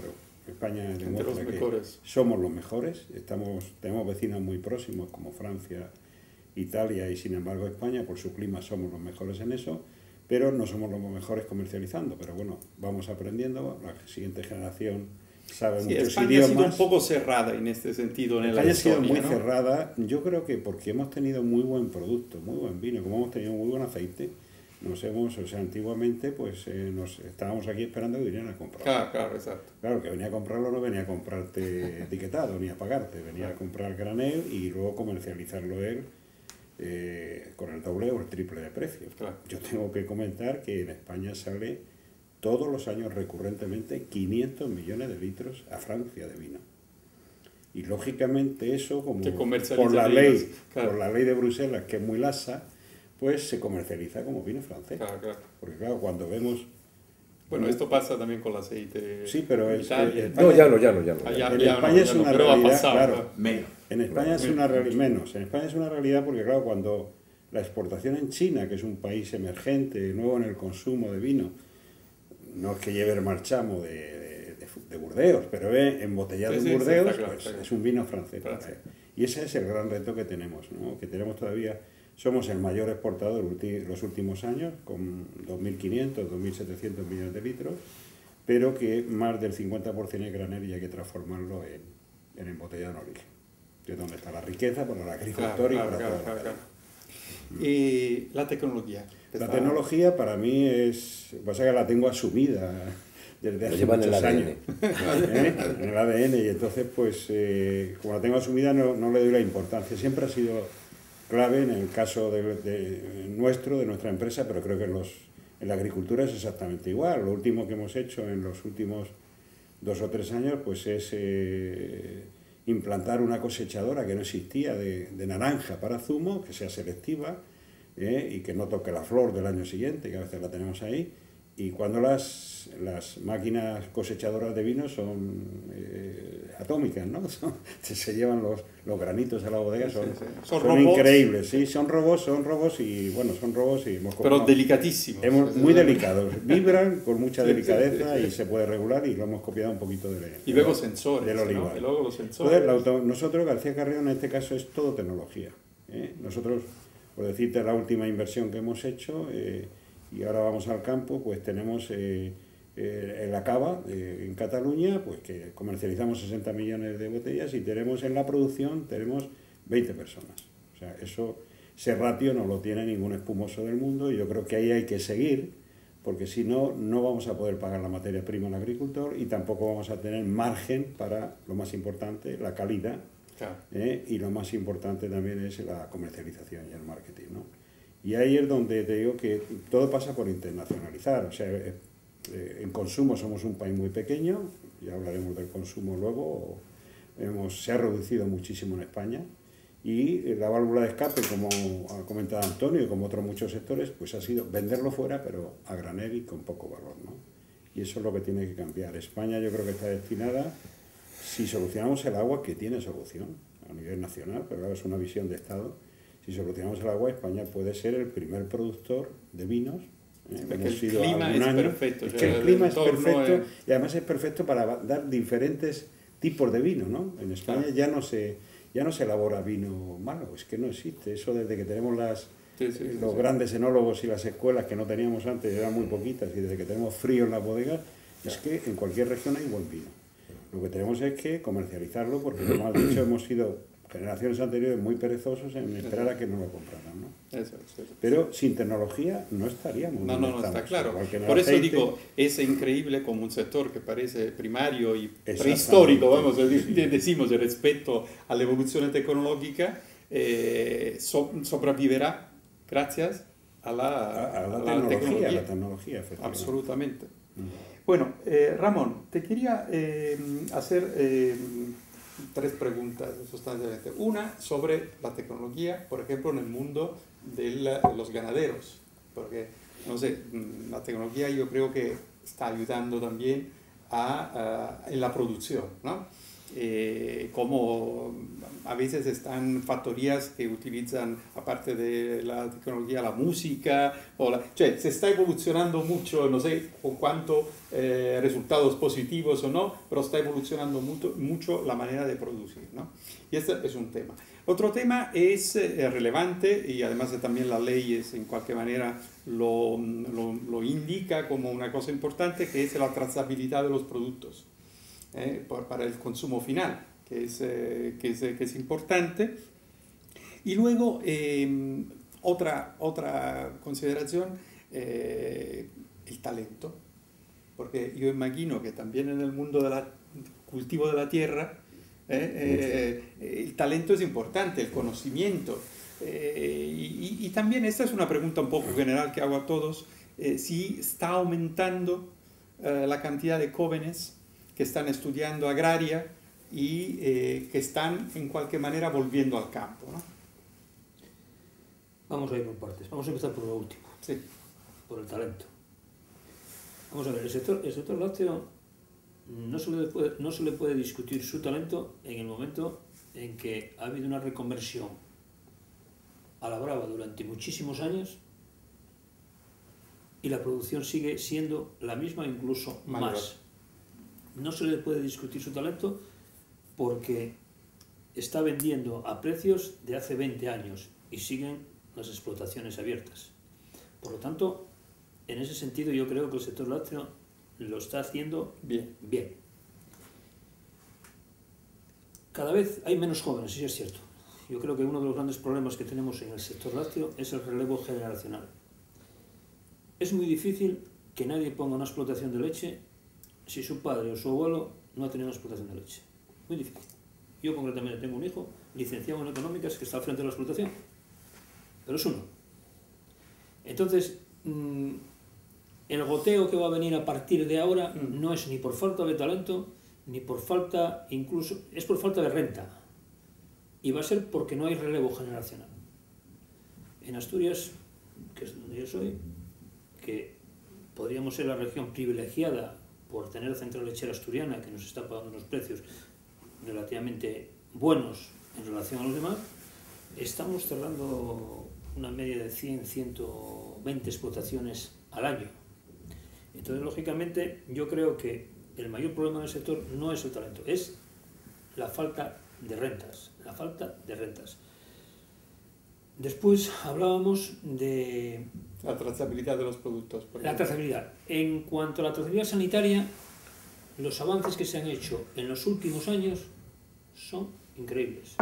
España Entre demuestra los que mejores. somos los mejores. Estamos, tenemos vecinos muy próximos como Francia, Italia y sin embargo España, por su clima, somos los mejores en eso, pero no somos los mejores comercializando. Pero bueno, vamos aprendiendo, la siguiente generación sabe Sí, muchos España idiomas. ha sido un poco cerrada en este sentido en España la ha sido historia, muy ¿no? cerrada, yo creo que porque hemos tenido muy buen producto, muy buen vino, como hemos tenido muy buen aceite, nos hemos, o sea, antiguamente pues eh, nos estábamos aquí esperando que vinieran a comprarlo. Claro, claro, exacto. Claro, que venía a comprarlo no venía a comprarte etiquetado ni a pagarte, venía a comprar granel y luego comercializarlo él eh, con el doble o el triple de precio. Claro. Yo tengo que comentar que en España sale todos los años recurrentemente quinientos millones de litros a Francia de vino. Y lógicamente eso, como Que comercializa por la vinos, ley, claro. por la ley de Bruselas, que es muy laxa, pues se comercializa como vino francés. Claro, claro. Porque claro, cuando vemos... Bueno, esto pasa también con el aceite. Sí, pero en es- Italia. eh, No, ya no, ya no, ya no. Ah, ya, en ya España no, es ya no, una pero ha realidad, pasado, claro. ¿no? Menos. En España es una realidad, menos, en España es una realidad porque claro, cuando la exportación en China, que es un país emergente, nuevo en el consumo de vino, no es que lleve el marchamo de, de, de, de Burdeos, pero ve embotellado Sí, en sí, sí, Burdeos, está claro, pues está claro. es un vino francés. Francia. Y ese es el gran reto que tenemos, ¿no? Que tenemos todavía, somos el mayor exportador ulti- los últimos años, con dos mil quinientos, dos mil setecientos millones de litros, pero que más del cincuenta por ciento es granel y hay que transformarlo en, en embotellado en origen. Que es donde está la riqueza para el agricultor Claro, y claro, para claro, toda la claro, cadena. claro. Y la tecnología. La Está- tecnología para mí es, pasa que la tengo asumida desde Lo hace llevan en muchos el A D años. N. ¿Eh? En el A D N, y entonces pues eh, como la tengo asumida no, no le doy la importancia. Siempre ha sido clave en el caso de, de nuestro, de nuestra empresa, pero creo que en, los, en la agricultura es exactamente igual. Lo último que hemos hecho en los últimos dos o tres años pues es eh, implantar una cosechadora que no existía de, de naranja para zumo, que sea selectiva, ¿eh? Y que no toque la flor del año siguiente, que a veces la tenemos ahí. Y cuando las, las máquinas cosechadoras de vino son eh, atómicas, ¿no? Son- se llevan los, los granitos a la bodega, Sí, son, sí, sí. Son son robots. increíbles, sí, son robots, son robots y bueno, son robots y hemos Pero copiado- delicadísimos. hemos- muy delicados, vibran con mucha Sí, sí, delicadeza sí, sí. y se puede regular y lo hemos copiado un poquito de Y luego sensores. del ¿no? olivar. Y luego los sensores. Entonces, la auto- nosotros, García Carrión, en este caso es todo tecnología. ¿eh? Nosotros, por decirte la última inversión que hemos hecho, eh, y ahora vamos al campo, pues tenemos eh, eh, el Acaba eh, en Cataluña, pues que comercializamos sesenta millones de botellas y tenemos en la producción tenemos veinte personas. O sea, eso, ese ratio no lo tiene ningún espumoso del mundo y yo creo que ahí hay que seguir, porque si no, no vamos a poder pagar la materia prima al agricultor y tampoco vamos a tener margen para, lo más importante, la calidad. Claro. ¿eh? Y lo más importante también es la comercialización y el marketing, ¿no? Y ahí es donde te digo que todo pasa por internacionalizar. O sea, eh, eh, en consumo somos un país muy pequeño, ya hablaremos del consumo luego, hemos, se ha reducido muchísimo en España y eh, la válvula de escape, como ha comentado Antonio y como otros muchos sectores, pues ha sido venderlo fuera, pero a granel y con poco valor, ¿no? Y eso es lo que tiene que cambiar. España yo creo que está destinada, si solucionamos el agua, que tiene solución a nivel nacional, pero claro, es una visión de Estado. Si solucionamos el agua, España puede ser el primer productor de vinos. ¿eh? Es que Hemos el sido clima algún es año. perfecto, Es o que sea, el el clima es entorno perfecto es- y además es perfecto para dar diferentes tipos de vino, ¿no? En España Claro. ya no se ya no se elabora vino malo, es que no existe. Eso desde que tenemos las Sí, sí, sí, los sí. grandes enólogos y las escuelas que no teníamos antes, eran muy poquitas, y desde que tenemos frío en las bodegas, es que en cualquier región hay buen vino. Lo que tenemos es que comercializarlo, porque como has dicho, hemos sido generaciones anteriores muy perezosos en esperar a que nos lo compraran, ¿no? Eso, eso, eso. Pero sin tecnología no estaríamos. No, donde no, no, está estamos. claro. Igual que en el Por eso aceite, digo, es increíble como un sector que parece primario y Exactamente. prehistórico, vamos a decir, decimos, respecto a la evolución tecnológica, eh, so- sobrevivirá gracias a la, a, a la, a la tecnología, a la tecnología, efectivamente. Absolutamente. Mm. Bueno, eh, Ramón, te quería eh, hacer eh, tres preguntas sustancialmente. Una sobre la tecnología, por ejemplo, en el mundo de la- los ganaderos, porque, no sé, mm, la tecnología yo creo que está ayudando también a, a- en la producción, ¿no? eh, como a veces están factorías que utilizan, aparte de la tecnología, la música, o la, cioè, se está evolucionando mucho, no sé con cuánto eh, resultados positivos o no, pero está evolucionando mucho, mucho la manera de producir, ¿no? Y este es un tema. Otro tema es eh, relevante, y además también las leyes en cualquier manera lo, lo, lo indica como una cosa importante, que es la trazabilidad de los productos eh, por, para el consumo final, que es, eh, que es, que es importante. Y luego, eh, otra, otra consideración, eh, el talento, porque yo imagino que también en el mundo del cultivo de la tierra, eh, eh, el talento es importante, el conocimiento. Eh, y, y también esta es una pregunta un poco general que hago a todos, eh, si está aumentando eh, la cantidad de jóvenes que están estudiando agraria y eh, que están en cualquier manera volviendo al campo, ¿no? Vamos a ir por partes. Vamos a empezar por lo último, Sí. por el talento. Vamos a ver, el sector, el sector lácteo no se, le puede, no se le puede discutir su talento en el momento en que ha habido una reconversión a la brava durante muchísimos años y la producción sigue siendo la misma, incluso Manual. más. No se le puede discutir su talento porque está vendiendo a precios de hace veinte años y siguen las explotaciones abiertas. Por lo tanto, en ese sentido yo creo que el sector lácteo lo está haciendo Bien. bien. Cada vez hay menos jóvenes, sí es cierto. Yo creo que uno de los grandes problemas que tenemos en el sector lácteo es el relevo generacional. Es muy difícil que nadie ponga una explotación de leche si su padre o su abuelo no ha tenido una explotación de leche. Muy difícil. Yo concretamente tengo un hijo licenciado en económicas que está al frente de la explotación, pero es uno. Entonces, el goteo que va a venir a partir de ahora no es ni por falta de talento, ni por falta, incluso, es por falta de renta. Y va a ser porque no hay relevo generacional. En Asturias, que es donde yo soy, que podríamos ser la región privilegiada por tener central lechera asturiana, que nos está pagando unos precios relativamente buenos en relación a los demás, estamos cerrando una media de cien a ciento veinte explotaciones al año. Entonces, lógicamente, yo creo que el mayor problema del sector no es el talento, es la falta de rentas, la falta de rentas. Después hablábamos de La trazabilidad de los productos. por la ejemplo. trazabilidad. En cuanto a la trazabilidad sanitaria, los avances que se han hecho en los últimos años son increíbles.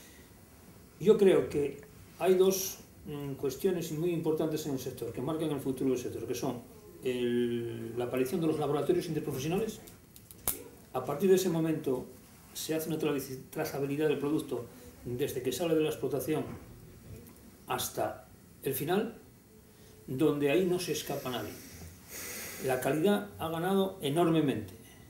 Yo creo que hay dos mm, cuestiones muy importantes en el sector, que marcan el futuro del sector, que son el, la aparición de los laboratorios interprofesionales. A partir de ese momento se hace una tra- trazabilidad del producto desde que sale de la explotación hasta el final, donde ahí no se escapa nadie. La calidad ha ganado enormemente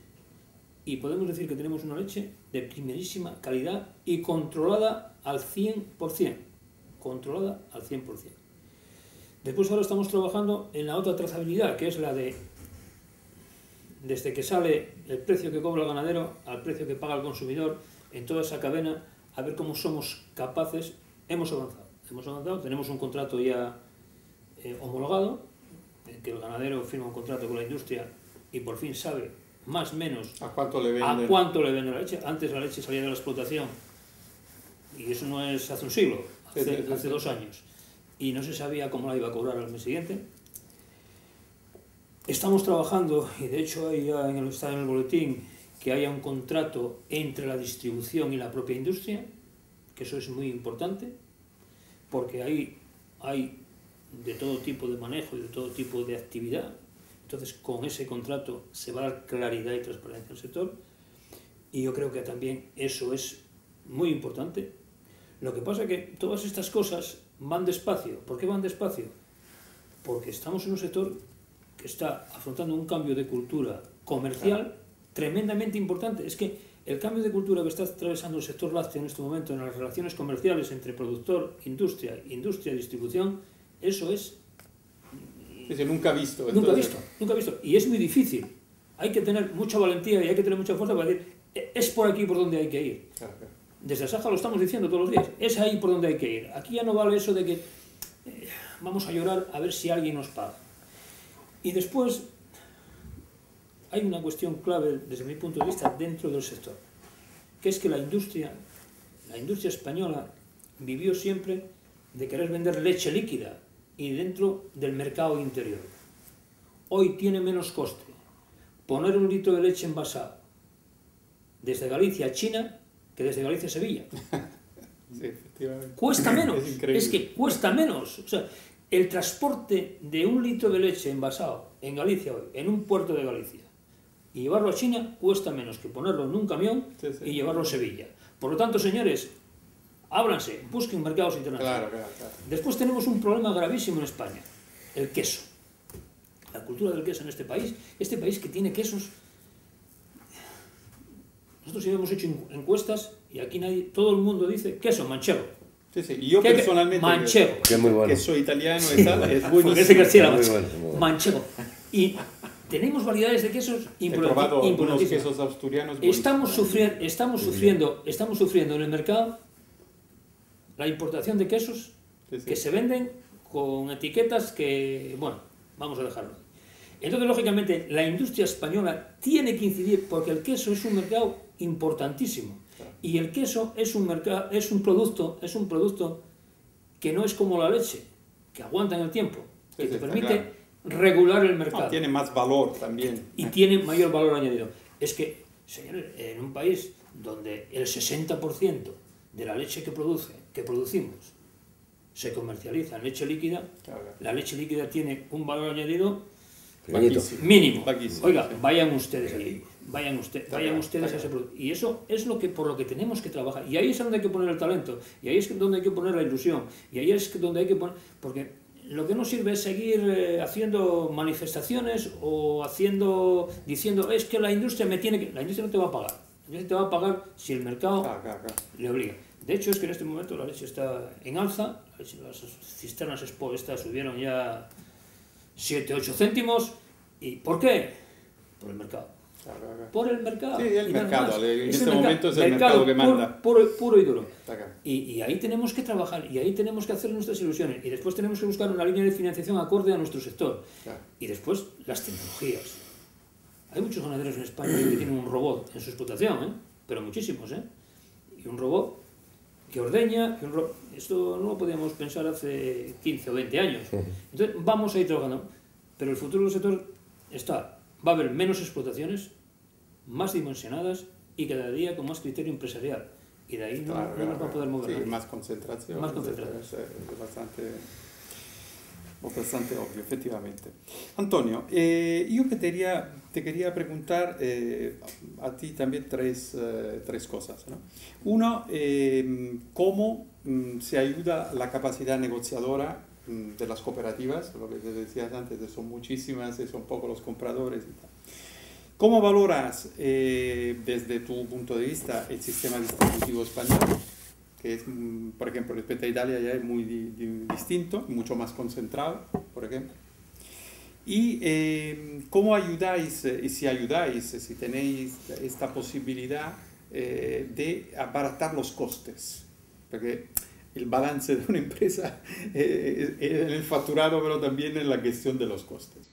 y podemos decir que tenemos una leche de primerísima calidad y controlada al cien por cien. Controlada al cien por cien. Después ahora estamos trabajando en la otra trazabilidad, que es la de desde que sale el precio que cobra el ganadero al precio que paga el consumidor, en toda esa cadena, a ver cómo somos capaces. Hemos avanzado, hemos avanzado, tenemos un contrato ya eh, homologado, en que el ganadero firma un contrato con la industria y por fin sabe más o menos ¿A cuánto le a venden? cuánto le vende la leche. Antes la leche salía de la explotación, y eso no es hace un siglo, hace, Sí, sí, sí, hace sí. dos años, y no se sabía cómo la iba a cobrar al mes siguiente. Estamos trabajando, y de hecho hay ya en el, está en el boletín, que haya un contrato entre la distribución y la propia industria, que eso es muy importante, porque ahí hay de todo tipo de manejo y de todo tipo de actividad. Entonces, con ese contrato se va a dar claridad y transparencia al sector, y yo creo que también eso es muy importante. Lo que pasa es que todas estas cosas van despacio. ¿Por qué van despacio? Porque estamos en un sector que está afrontando un cambio de cultura comercial tremendamente importante. Es que el cambio de cultura que está atravesando el sector lácteo en este momento en las relaciones comerciales entre productor, industria, industria y distribución, eso es Es que nunca visto. nunca entonces- visto, nunca visto. Y es muy difícil. Hay que tener mucha valentía y hay que tener mucha fuerza para decir es por aquí por donde hay que ir. Claro, claro. Desde el Sáhara lo estamos diciendo todos los días, es ahí por donde hay que ir. Aquí ya no vale eso de que eh, vamos a llorar a ver si alguien nos paga. Y después hay una cuestión clave desde mi punto de vista dentro del sector, que es que la industria, la industria española vivió siempre de querer vender leche líquida y dentro del mercado interior. Hoy tiene menos coste poner un litro de leche envasado desde Galicia a China que desde Galicia a Sevilla. Sí, efectivamente. Cuesta menos, Es increíble. es que cuesta menos. O sea, el transporte de un litro de leche envasado en Galicia hoy, en un puerto de Galicia, y llevarlo a China cuesta menos que ponerlo en un camión Sí, sí. y llevarlo a Sevilla. Por lo tanto, señores, ábranse, busquen mercados internacionales. Claro, claro, claro. Después tenemos un problema gravísimo en España, el queso. La cultura del queso en este país, este país que tiene quesos. Nosotros ya hemos hecho encuestas y aquí nadie, todo el mundo dice queso manchego. Sí, sí. Y yo ¿Qué- qué? personalmente, Manchego. Que es muy bueno. que soy italiano y tal, es Porque buenísimo. ese que sí era Muy manchego. bueno, muy bueno. Manchego. Y tenemos variedades de quesos He probado algunos importantísimas. quesos asturianos. Estamos buenísimos. sufriendo, estamos sufriendo, estamos sufriendo en el mercado la importación de quesos Sí, sí. que se venden con etiquetas que, bueno, vamos a dejarlo. Entonces, lógicamente, la industria española tiene que incidir porque el queso es un mercado importantísimo y el queso es un mercado, es un producto, es un producto que no es como la leche, que aguanta en el tiempo, que Sí, te sí, está permite claro. regular el mercado. No, tiene más valor también. Y tiene mayor valor añadido. Es que, señores, en un país donde el sesenta por ciento de la leche que produce, que producimos, se comercializa en leche líquida, Claro, claro. la leche líquida tiene un valor añadido Pequeñito. Bajísimo. mínimo. Bajísimo, Oiga, sí. vayan ustedes allí, vayan, usted, Está vayan claro, ustedes está a ese claro. producto. Y eso es lo que, por lo que tenemos que trabajar. Y ahí es donde hay que poner el talento, y ahí es donde hay que poner la ilusión, y ahí es donde hay que poner... Porque lo que no sirve es seguir eh, haciendo manifestaciones o haciendo, diciendo, es que la industria me tiene que... La industria no te va a pagar. La industria te va a pagar si el mercado Claro, claro, claro. le obliga. De hecho, es que en este momento la leche está en alza, la leche- las cisternas Expo estas subieron ya siete ocho céntimos. ¿Y por qué? Por el mercado. Claro, claro, claro. Por el mercado. Sí, el y nada mercado, más. en Es este el mercado. momento es el mercado que puro- manda. Puro, puro y duro. Está claro. Y, y ahí tenemos que trabajar, y ahí tenemos que hacer nuestras ilusiones, y después tenemos que buscar una línea de financiación acorde a nuestro sector. Claro. Y después, las tecnologías. Hay muchos ganaderos en España que tienen un robot en su explotación, ¿eh? Pero muchísimos, ¿eh? Y un robot que ordeña, y un ro- esto no lo podíamos pensar hace quince o veinte años. Entonces, vamos a ir trabajando. Pero el futuro del sector está, va a haber menos explotaciones, más dimensionadas y cada día con más criterio empresarial. Y de ahí no, Claro, no claro, nos va a poder claro. mover Sí, nadie. más concentración. Más concentración. Es, es bastante, bastante obvio, efectivamente. Antonio, eh, yo que te quería, te quería preguntar eh, a ti también tres, eh, tres cosas, ¿no? Uno, eh, ¿cómo mm, se ayuda la capacidad negociadora mm, de las cooperativas? Lo que te decías antes, de son muchísimas, y son pocos los compradores y tal. ¿Cómo valoras eh, desde tu punto de vista el sistema distributivo español? Que es, mm, por ejemplo, respecto a Italia ya es muy di- di- distinto, mucho más concentrado, por ejemplo. Y eh, cómo ayudáis, eh, y si ayudáis, eh, si tenéis esta posibilidad eh, de abaratar los costes, porque el balance de una empresa eh, es en el facturado, pero también en la gestión de los costes.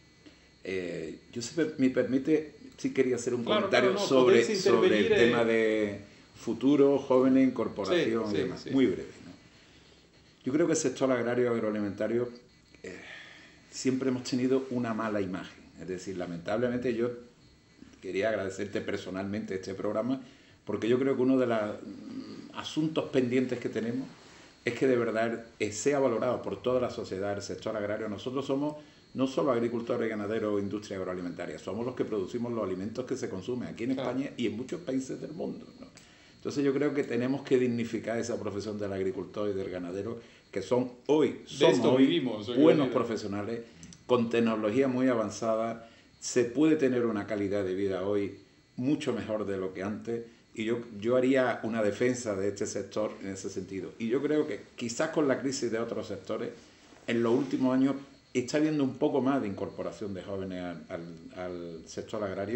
Eh, yo, si me- me permite, sí quería hacer un Claro, comentario claro, no, sobre, podéis sobre el intervenir, eh. tema de futuro, jóvenes, incorporación Sí, y sí, demás. sí. Muy breve, ¿no? Yo creo que el sector agrario agroalimentario eh, siempre hemos tenido una mala imagen. Es decir, lamentablemente yo quería agradecerte personalmente este programa porque yo creo que uno de los mm, asuntos pendientes que tenemos es que de verdad eh, sea valorado por toda la sociedad el sector agrario. Nosotros somos no solo agricultores, ganaderos o industria agroalimentaria, somos los que producimos los alimentos que se consumen aquí en Claro. España y en muchos países del mundo, ¿no? Entonces yo creo que tenemos que dignificar esa profesión del agricultor y del ganadero, que son hoy, somos esto hoy vivimos, hoy buenos en día. profesionales, con tecnología muy avanzada, se puede tener una calidad de vida hoy mucho mejor de lo que antes, y yo, yo haría una defensa de este sector en ese sentido. Y yo creo que quizás con la crisis de otros sectores, en los últimos años está habiendo un poco más de incorporación de jóvenes al, al, al sector agrario,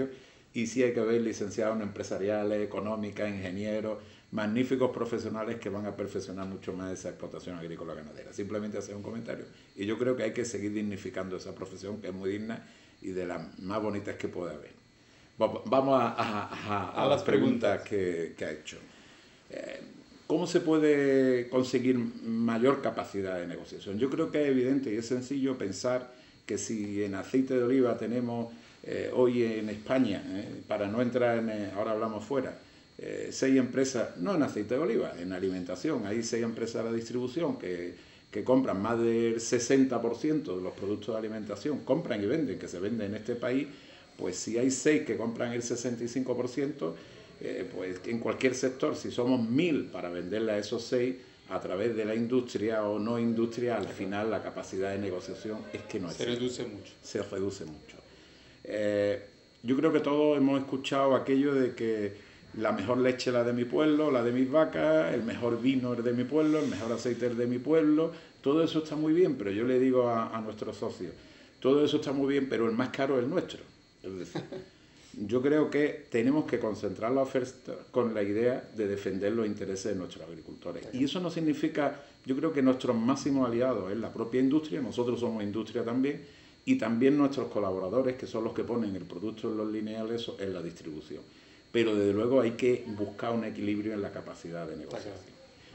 y sí hay que ver licenciados empresariales, económicas, ingenieros, magníficos profesionales que van a perfeccionar mucho más esa explotación agrícola ganadera. Simplemente hacer un comentario. Y yo creo que hay que seguir dignificando esa profesión, que es muy digna y de las más bonitas que puede haber. Vamos a, a, a, a, a las preguntas, preguntas que, que ha hecho. Eh, ¿Cómo se puede conseguir mayor capacidad de negociación? Yo creo que es evidente y es sencillo pensar que si en aceite de oliva tenemos eh, hoy en España, eh, para no entrar en, eh, ahora hablamos fuera, eh, seis empresas, no en aceite de oliva, en alimentación, hay seis empresas de distribución que, que compran más del sesenta por ciento de los productos de alimentación, compran y venden, que se venden en este país, pues si hay seis que compran el sesenta y cinco por ciento, Eh, pues en cualquier sector, si somos mil para venderle a esos seis, a través de la industria o no industria, al final la capacidad de negociación es que no se existe. reduce mucho. Se reduce mucho. Eh, yo creo que todos hemos escuchado aquello de que la mejor leche es la de mi pueblo, la de mis vacas, el mejor vino es de mi pueblo, el mejor aceite es de mi pueblo. Todo eso está muy bien, pero yo le digo a, a nuestros socios, todo eso está muy bien, pero el más caro es el nuestro. Es decir, yo creo que tenemos que concentrar la oferta con la idea de defender los intereses de nuestros agricultores. Y eso no significa, yo creo que nuestros máximos aliados es la propia industria, nosotros somos industria también, y también nuestros colaboradores, que son los que ponen el producto en los lineales en la distribución. Pero desde luego hay que buscar un equilibrio en la capacidad de negociación.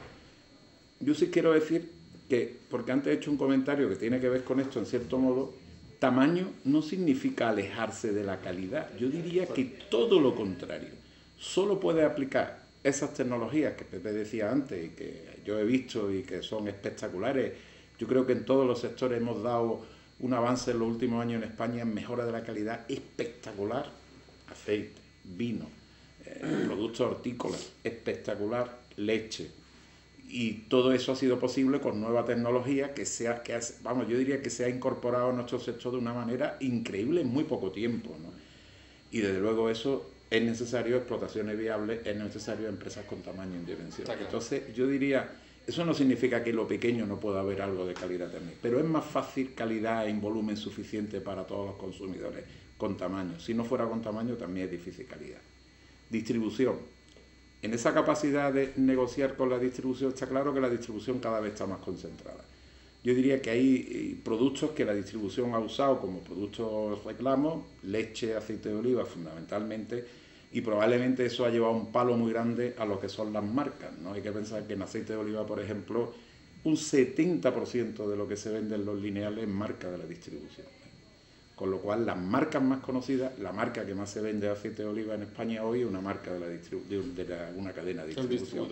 Yo sí quiero decir que, porque antes he hecho un comentario que tiene que ver con esto en cierto modo, tamaño no significa alejarse de la calidad. Yo diría que todo lo contrario. Solo puede aplicar esas tecnologías que Pepe decía antes y que yo he visto y que son espectaculares. Yo creo que en todos los sectores hemos dado un avance en los últimos años en España en mejora de la calidad espectacular. Aceite, vino, eh, productos hortícolas, espectacular, leche. Y todo eso ha sido posible con nueva tecnología que, sea, que has, vamos, yo diría que se ha incorporado a nuestro sector de una manera increíble en muy poco tiempo, ¿no? Y desde luego eso es necesario, explotaciones viables, es necesario empresas con tamaño y dimensión. Entonces yo diría, eso no significa que en lo pequeño no pueda haber algo de calidad también, pero es más fácil calidad en volumen suficiente para todos los consumidores con tamaño. Si no fuera con tamaño también es difícil calidad. Distribución. En esa capacidad de negociar con la distribución está claro que la distribución cada vez está más concentrada. Yo diría que hay productos que la distribución ha usado como productos reclamos, leche, aceite de oliva fundamentalmente, y probablemente eso ha llevado un palo muy grande a lo que son las marcas, ¿no? Hay que pensar que en aceite de oliva, por ejemplo, un setenta por ciento de lo que se vende en los lineales es marca de la distribución. Con lo cual, las marcas más conocidas, la marca que más se vende de aceite de oliva en España hoy es una marca de, la distribu de, de la, una cadena de distribución.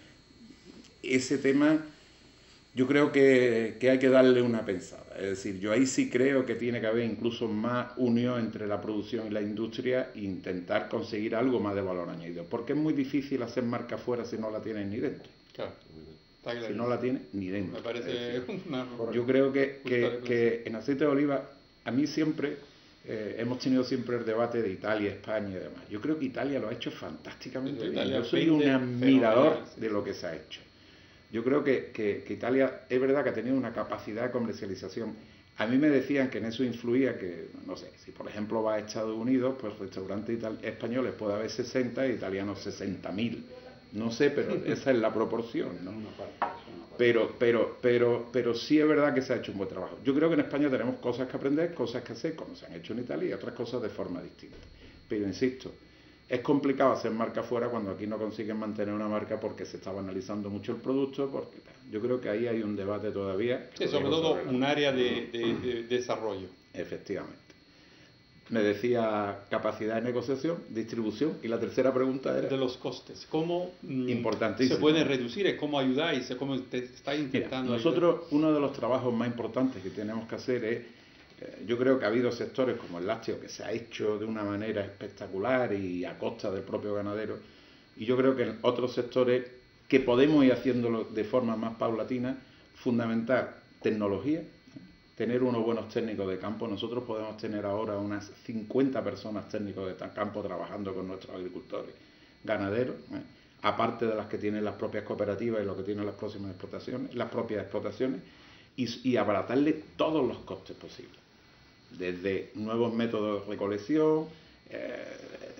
Ese tema, yo creo que, que hay que darle una pensada. Es decir, yo ahí sí creo que tiene que haber incluso más unión entre la producción y la industria e intentar conseguir algo más de valor añadido. Porque es muy difícil hacer marca fuera si no la tienes ni dentro. Claro. Si no la tienes ni dentro. Me parece decir, una... Yo creo que, que, que en aceite de oliva, a mí siempre, eh, hemos tenido siempre el debate de Italia, España y demás. Yo creo que Italia lo ha hecho fantásticamente bien. Yo soy un admirador de lo que se ha hecho. Yo creo que, que, que Italia, es verdad que ha tenido una capacidad de comercialización. A mí me decían que en eso influía que, no sé, si por ejemplo va a Estados Unidos, pues restaurantes españoles puede haber sesenta y italianos sesenta mil. No sé, pero esa es la proporción, ¿no? Pero, pero, pero, pero sí es verdad que se ha hecho un buen trabajo. Yo creo que en España tenemos cosas que aprender, cosas que hacer, como se han hecho en Italia, y otras cosas de forma distinta. Pero insisto, es complicado hacer marca fuera cuando aquí no consiguen mantener una marca porque se estaba analizando mucho el producto, porque yo creo que ahí hay un debate todavía. Sí, sobre todo un área de, de, de desarrollo. Efectivamente. Me decía capacidad de negociación, distribución, y la tercera pregunta era... De los costes. ¿Cómo Importantísimo. se pueden reducir y cómo ayudáis? ¿Cómo te está intentando Mira, nosotros, ayudar? uno de los trabajos más importantes que tenemos que hacer es, eh, yo creo que ha habido sectores como el lácteo que se ha hecho de una manera espectacular y a costa del propio ganadero, y yo creo que en otros sectores que podemos ir haciéndolo de forma más paulatina, fundamentar tecnología, tener unos buenos técnicos de campo. Nosotros podemos tener ahora unas cincuenta personas técnicos de campo trabajando con nuestros agricultores, ganaderos, ¿eh? aparte de las que tienen las propias cooperativas y lo que tienen las próximas explotaciones, las propias explotaciones, y, y abaratarle todos los costes posibles, desde nuevos métodos de recolección, eh,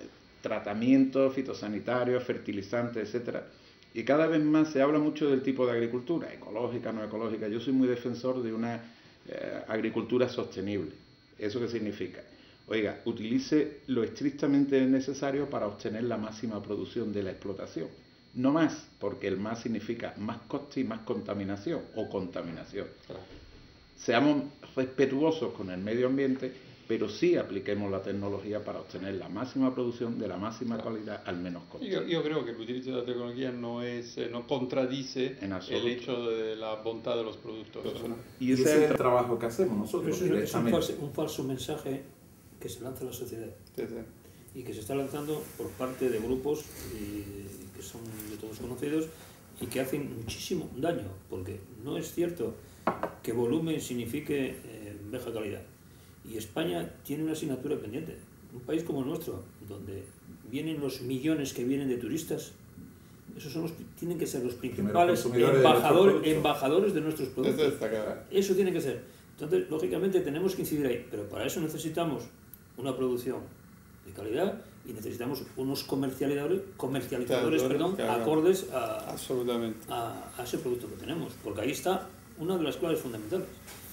tratamientos fitosanitarios, fertilizantes, etcétera. Y cada vez más se habla mucho del tipo de agricultura, ecológica, no ecológica. Yo soy muy defensor de una eh, agricultura sostenible. ¿Eso qué significa? Oiga, utilice lo estrictamente necesario para obtener la máxima producción de la explotación. No más, porque el más significa más coste y más contaminación o contaminación. Claro. Seamos respetuosos con el medio ambiente, pero sí apliquemos la tecnología para obtener la máxima producción de la máxima claro. calidad al menos coste. Yo, yo creo que el utilizo de la tecnología no es eh, no contradice el hecho de la bondad de los productos. ¿No? Y ese, y ese es el trabajo que hacemos nosotros. Pero es un falso, un falso mensaje que se lanza a la sociedad. Sí, sí. Y que se está lanzando por parte de grupos y, que son de todos conocidos y que hacen muchísimo daño, porque no es cierto que volumen signifique eh, baja calidad. Y España tiene una asignatura pendiente. Un país como el nuestro, donde vienen los millones que vienen de turistas, esos son los, tienen que ser los principales embajadores, de embajadores de nuestros productos. Eso tiene que ser. Entonces, lógicamente, tenemos que incidir ahí. Pero para eso necesitamos una producción de calidad y necesitamos unos comercializadores, comercializadores claro, perdón, claro. acordes a, Absolutamente. A, a ese producto que tenemos. Porque ahí está una de las claves fundamentales.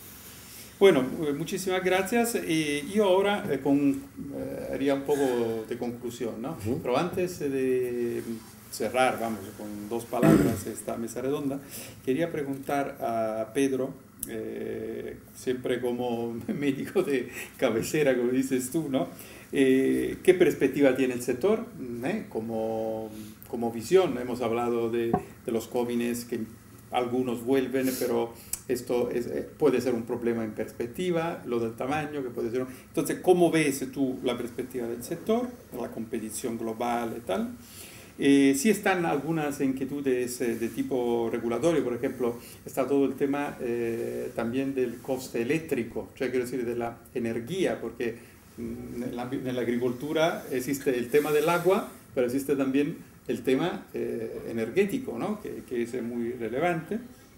Bueno, muchísimas gracias. Y yo ahora eh, con, eh, haría un poco de conclusión, ¿no? Uh-huh. Pero antes de cerrar, vamos, con dos palabras esta mesa redonda, quería preguntar a Pedro, eh, siempre como médico de cabecera, como dices tú, ¿no? Eh, ¿Qué perspectiva tiene el sector? ¿Eh? Como, como visión, hemos hablado de, de los jóvenes que algunos vuelven, pero esto es, puede ser un problema en perspectiva, lo del tamaño, que puede ser... Entonces, ¿cómo ves tú la perspectiva del sector, la competición global y tal? Eh, sí están algunas inquietudes eh, de tipo regulatorio, por ejemplo, está todo el tema eh, también del coste eléctrico, o sea, quiero decir, de la energía, porque en la, en la agricultura existe el tema del agua, pero existe también el tema eh, energético, ¿no? que, que es muy relevante.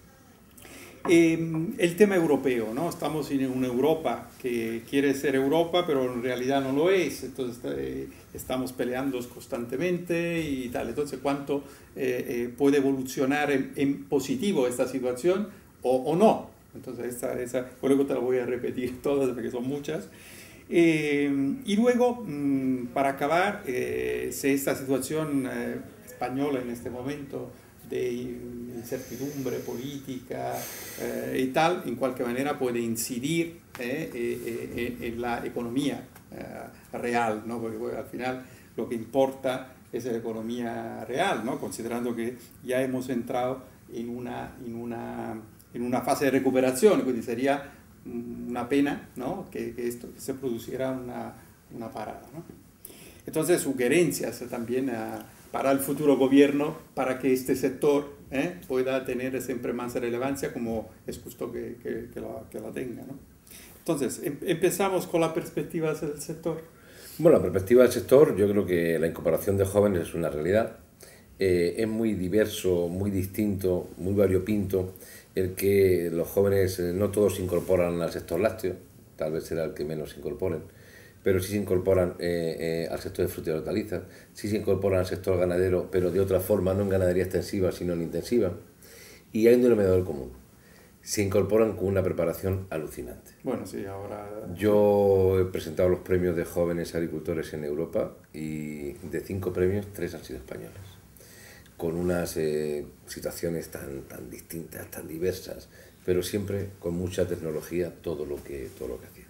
Eh, el tema europeo, ¿no? Estamos en una Europa que quiere ser Europa, pero en realidad no lo es, entonces eh, estamos peleando constantemente y tal. Entonces, ¿cuánto eh, eh, puede evolucionar en, en positivo esta situación o, o no? Entonces, esa, esa, por luego te la voy a repetir todas porque son muchas. Eh, y luego, mmm, para acabar, eh, si esta situación eh, española en este momento de incertidumbre política eh, y tal, en cualquier manera puede incidir eh, eh, eh, en la economía eh, real, ¿no? Porque bueno, al final lo que importa es la economía real, ¿no? Considerando que ya hemos entrado en una, en una, en una fase de recuperación, entonces sería una pena, ¿no? que, que, esto, que se produciera una, una parada, ¿no? Entonces, sugerencias también a, para el futuro gobierno, para que este sector ¿eh? pueda tener siempre más relevancia, como es justo que, que, que, la, que la tenga, ¿no? Entonces, em, empezamos con las perspectivas del sector. Bueno, la perspectiva del sector, yo creo que la incorporación de jóvenes es una realidad. Eh, es muy diverso, muy distinto, muy variopinto el que los jóvenes, eh, no todos se incorporan al sector lácteo, tal vez será el que menos se incorporen, pero sí se incorporan eh, eh, al sector de frutas y hortalizas, sí se incorporan al sector ganadero, pero de otra forma, no en ganadería extensiva, sino en intensiva. Y hay un denominador común. Se incorporan con una preparación alucinante. Bueno, sí, ahora... Yo he presentado los premios de jóvenes agricultores en Europa y de cinco premios, tres han sido españoles, con unas eh, situaciones tan, tan distintas, tan diversas, pero siempre con mucha tecnología, todo lo que, todo lo que hacían.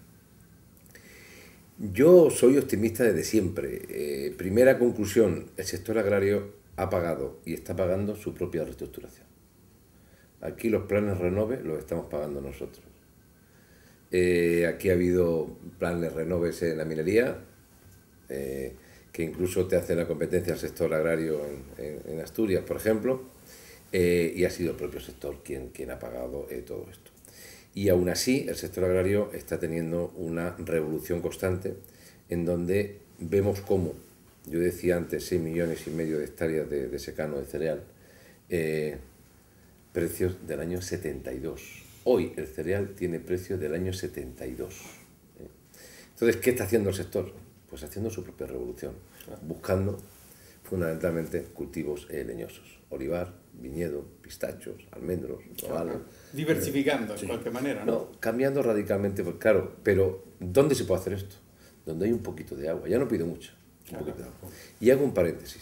Yo soy optimista desde siempre. Eh, primera conclusión, el sector agrario ha pagado y está pagando su propia reestructuración. Aquí los planes Renove los estamos pagando nosotros. Eh, aquí ha habido planes Renoves en la minería, eh, que incluso te hace la competencia al sector agrario en, en, en Asturias, por ejemplo, eh, y ha sido el propio sector quien, quien ha pagado eh, todo esto. Y aún así, el sector agrario está teniendo una revolución constante en donde vemos cómo, yo decía antes, seis millones y medio de hectáreas de, de secano de cereal, eh, precios del año setenta y dos. Hoy el cereal tiene precios del año setenta y dos. ¿eh? Entonces, ¿qué está haciendo el sector? Pues haciendo su propia revolución, buscando fundamentalmente cultivos eh, leñosos, olivar, viñedo, pistachos, almendros, nogales. Diversificando, eh, de sí. cualquier manera, ¿no? No, cambiando radicalmente, pues claro, pero ¿dónde se puede hacer esto? Donde hay un poquito de agua, ya no pido mucho, un Claro. poquito de agua. Y hago un paréntesis.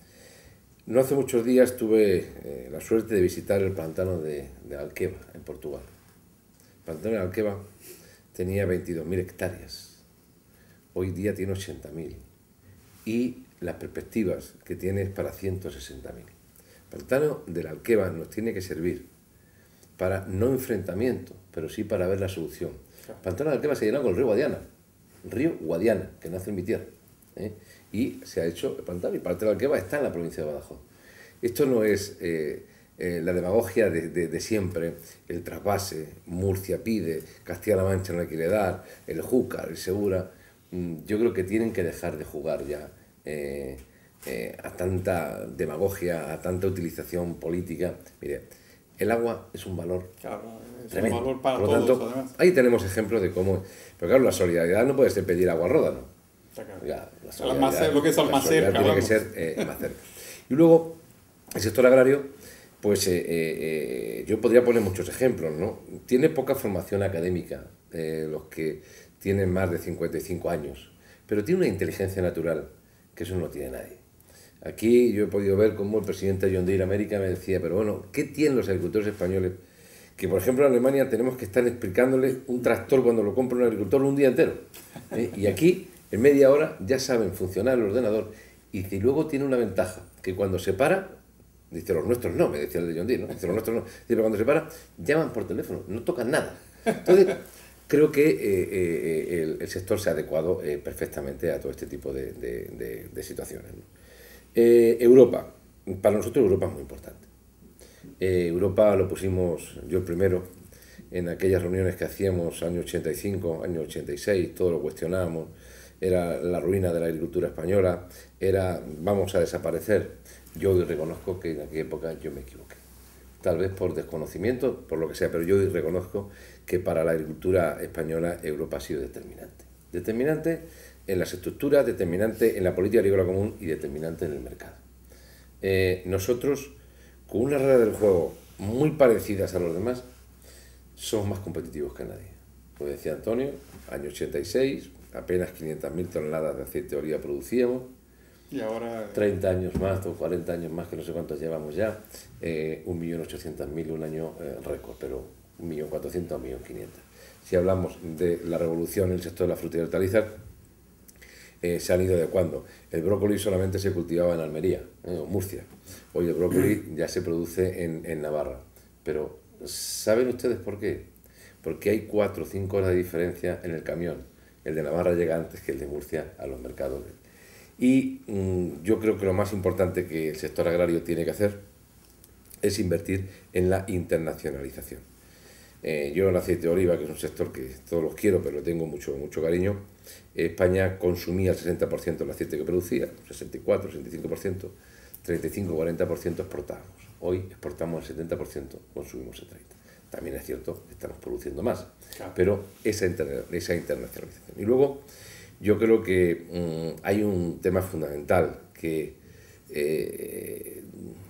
No hace muchos días tuve eh, la suerte de visitar el pantano de, de Alqueva, en Portugal. El pantano de Alqueva tenía veintidós mil hectáreas, hoy día tiene ochenta mil, y las perspectivas que tiene es para ciento sesenta mil. El pantano de la Alqueva nos tiene que servir para no enfrentamiento, pero sí para ver la solución. El pantano de Alqueva se llenó con el río Guadiana, el río Guadiana, que nace en mi tierra, ¿eh? Y se ha hecho el pantano, y parte de la Alqueva está en la provincia de Badajoz. Esto no es eh, eh, la demagogia de, de, de siempre, el trasvase, Murcia pide, Castilla-La Mancha no le quiere dar, el Júcar, el Segura. Yo creo que tienen que dejar de jugar ya eh, eh, a tanta demagogia, a tanta utilización política. Mire, el agua es un valor Claro, es tremendo. un valor para Por lo todos, tanto, además. ahí tenemos ejemplos de cómo... Pero claro, la solidaridad no puede ser pedir agua roda, ¿no? Está claro. Ya, la Al solidaridad- Almacer, lo que es la Almacer, solidaridad tiene que vamos. ser eh, Almacer. Y luego, el sector agrario, pues eh, eh, yo podría poner muchos ejemplos, ¿no? Tiene poca formación académica, eh, los que tienen más de cincuenta y cinco años, pero tiene una inteligencia natural, que eso no lo tiene nadie. Aquí yo he podido ver cómo el presidente de John Deere América me decía, pero bueno, ¿qué tienen los agricultores españoles? Que, por ejemplo, en Alemania tenemos que estar explicándole un tractor cuando lo compra un agricultor un día entero. ¿eh? Y aquí, en media hora, ya saben funcionar el ordenador. Y si luego tiene una ventaja, que cuando se para, dice, los nuestros no, me decía el de John Deere, ¿no? Dice, los nuestros no. Dice, pero cuando se para, llaman por teléfono, no tocan nada. Entonces, creo que eh, eh, el, el sector se ha adecuado eh, perfectamente a todo este tipo de, de, de, de situaciones, ¿no? Eh, Europa. Para nosotros Europa es muy importante. Eh, Europa lo pusimos, yo el primero, en aquellas reuniones que hacíamos año ochenta y cinco, año ochenta y seis, todo lo cuestionábamos, era la ruina de la agricultura española, era vamos a desaparecer. Yo hoy reconozco que en aquella época yo me equivoqué. Tal vez por desconocimiento, por lo que sea, pero yo hoy reconozco que para la agricultura española Europa ha sido determinante. Determinante en las estructuras, determinante en la política agrícola común y determinante en el mercado. Eh, nosotros, con unas reglas del juego muy parecidas a los demás, somos más competitivos que nadie. Como decía Antonio, año ochenta y seis, apenas quinientas mil toneladas de aceite de oliva producíamos. Y ahora... treinta años más o cuarenta años más, que no sé cuántos llevamos ya, eh, un millón ochocientos mil, un año eh, récord, pero un millón cuatrocientos, un millón quinientos. Si hablamos de la revolución en el sector de la fruta y hortalizas, eh, se han ido adecuando. El brócoli solamente se cultivaba en Almería, eh, o Murcia. Hoy el brócoli ya se produce en, en Navarra. Pero, ¿saben ustedes por qué? Porque hay cuatro o cinco horas de diferencia en el camión. El de Navarra llega antes que el de Murcia a los mercados. Y mmm, yo creo que lo más importante que el sector agrario tiene que hacer es invertir en la internacionalización. Eh, yo el aceite de oliva, que es un sector que todos los quiero, pero tengo mucho, mucho cariño, España consumía el sesenta por ciento del aceite que producía, sesenta y cuatro, sesenta y cinco por ciento, treinta y cinco, cuarenta por ciento exportábamos. Hoy exportamos el setenta por ciento, consumimos el treinta por ciento. También es cierto que estamos produciendo más, claro, pero esa, inter esa internacionalización. Y luego, yo creo que mmm, hay un tema fundamental que eh,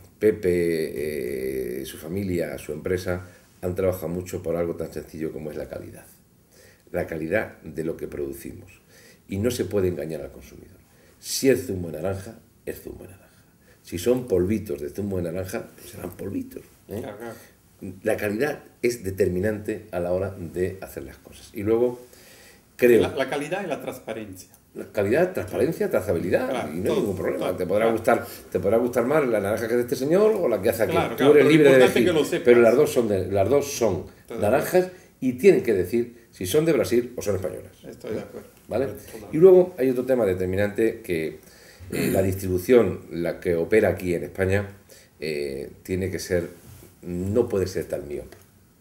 Pepe, eh, su familia, su empresa, han trabajado mucho por algo tan sencillo como es la calidad. La calidad de lo que producimos. Y no se puede engañar al consumidor. Si es zumo de naranja, es zumo de naranja. Si son polvitos de zumo de naranja, pues serán polvitos, ¿eh? Claro, claro. La calidad es determinante a la hora de hacer las cosas. Y luego, creo... La, la calidad y la transparencia. La calidad, transparencia, trazabilidad, claro, y no todo, hay ningún problema. Todo, te, podrá claro. gustar, te podrá gustar más la naranja que es de este señor o la que hace aquí. Claro, Tú eres claro, libre de decir, pero las dos son, de, las dos son naranjas y tienen que decir si son de Brasil o son españolas. Estoy de acuerdo. ¿Vale? Y luego hay otro tema determinante que eh, la distribución, la que opera aquí en España, eh, tiene que ser, no puede ser tan miope.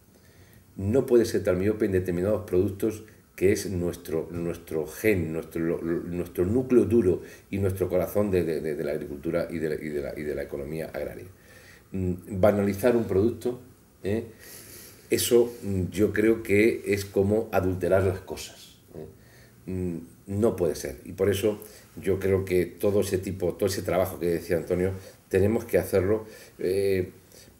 No puede ser tan miope en determinados productos que es nuestro, nuestro gen, nuestro, lo, nuestro núcleo duro y nuestro corazón de, de, de la agricultura y de la, y, de la, y de la economía agraria. Mm, banalizar un producto, ¿eh? Eso mm, yo creo que es como adulterar las cosas. ¿eh? Mm, no puede ser. Y por eso yo creo que todo ese tipo, todo ese trabajo que decía Antonio, tenemos que hacerlo, eh,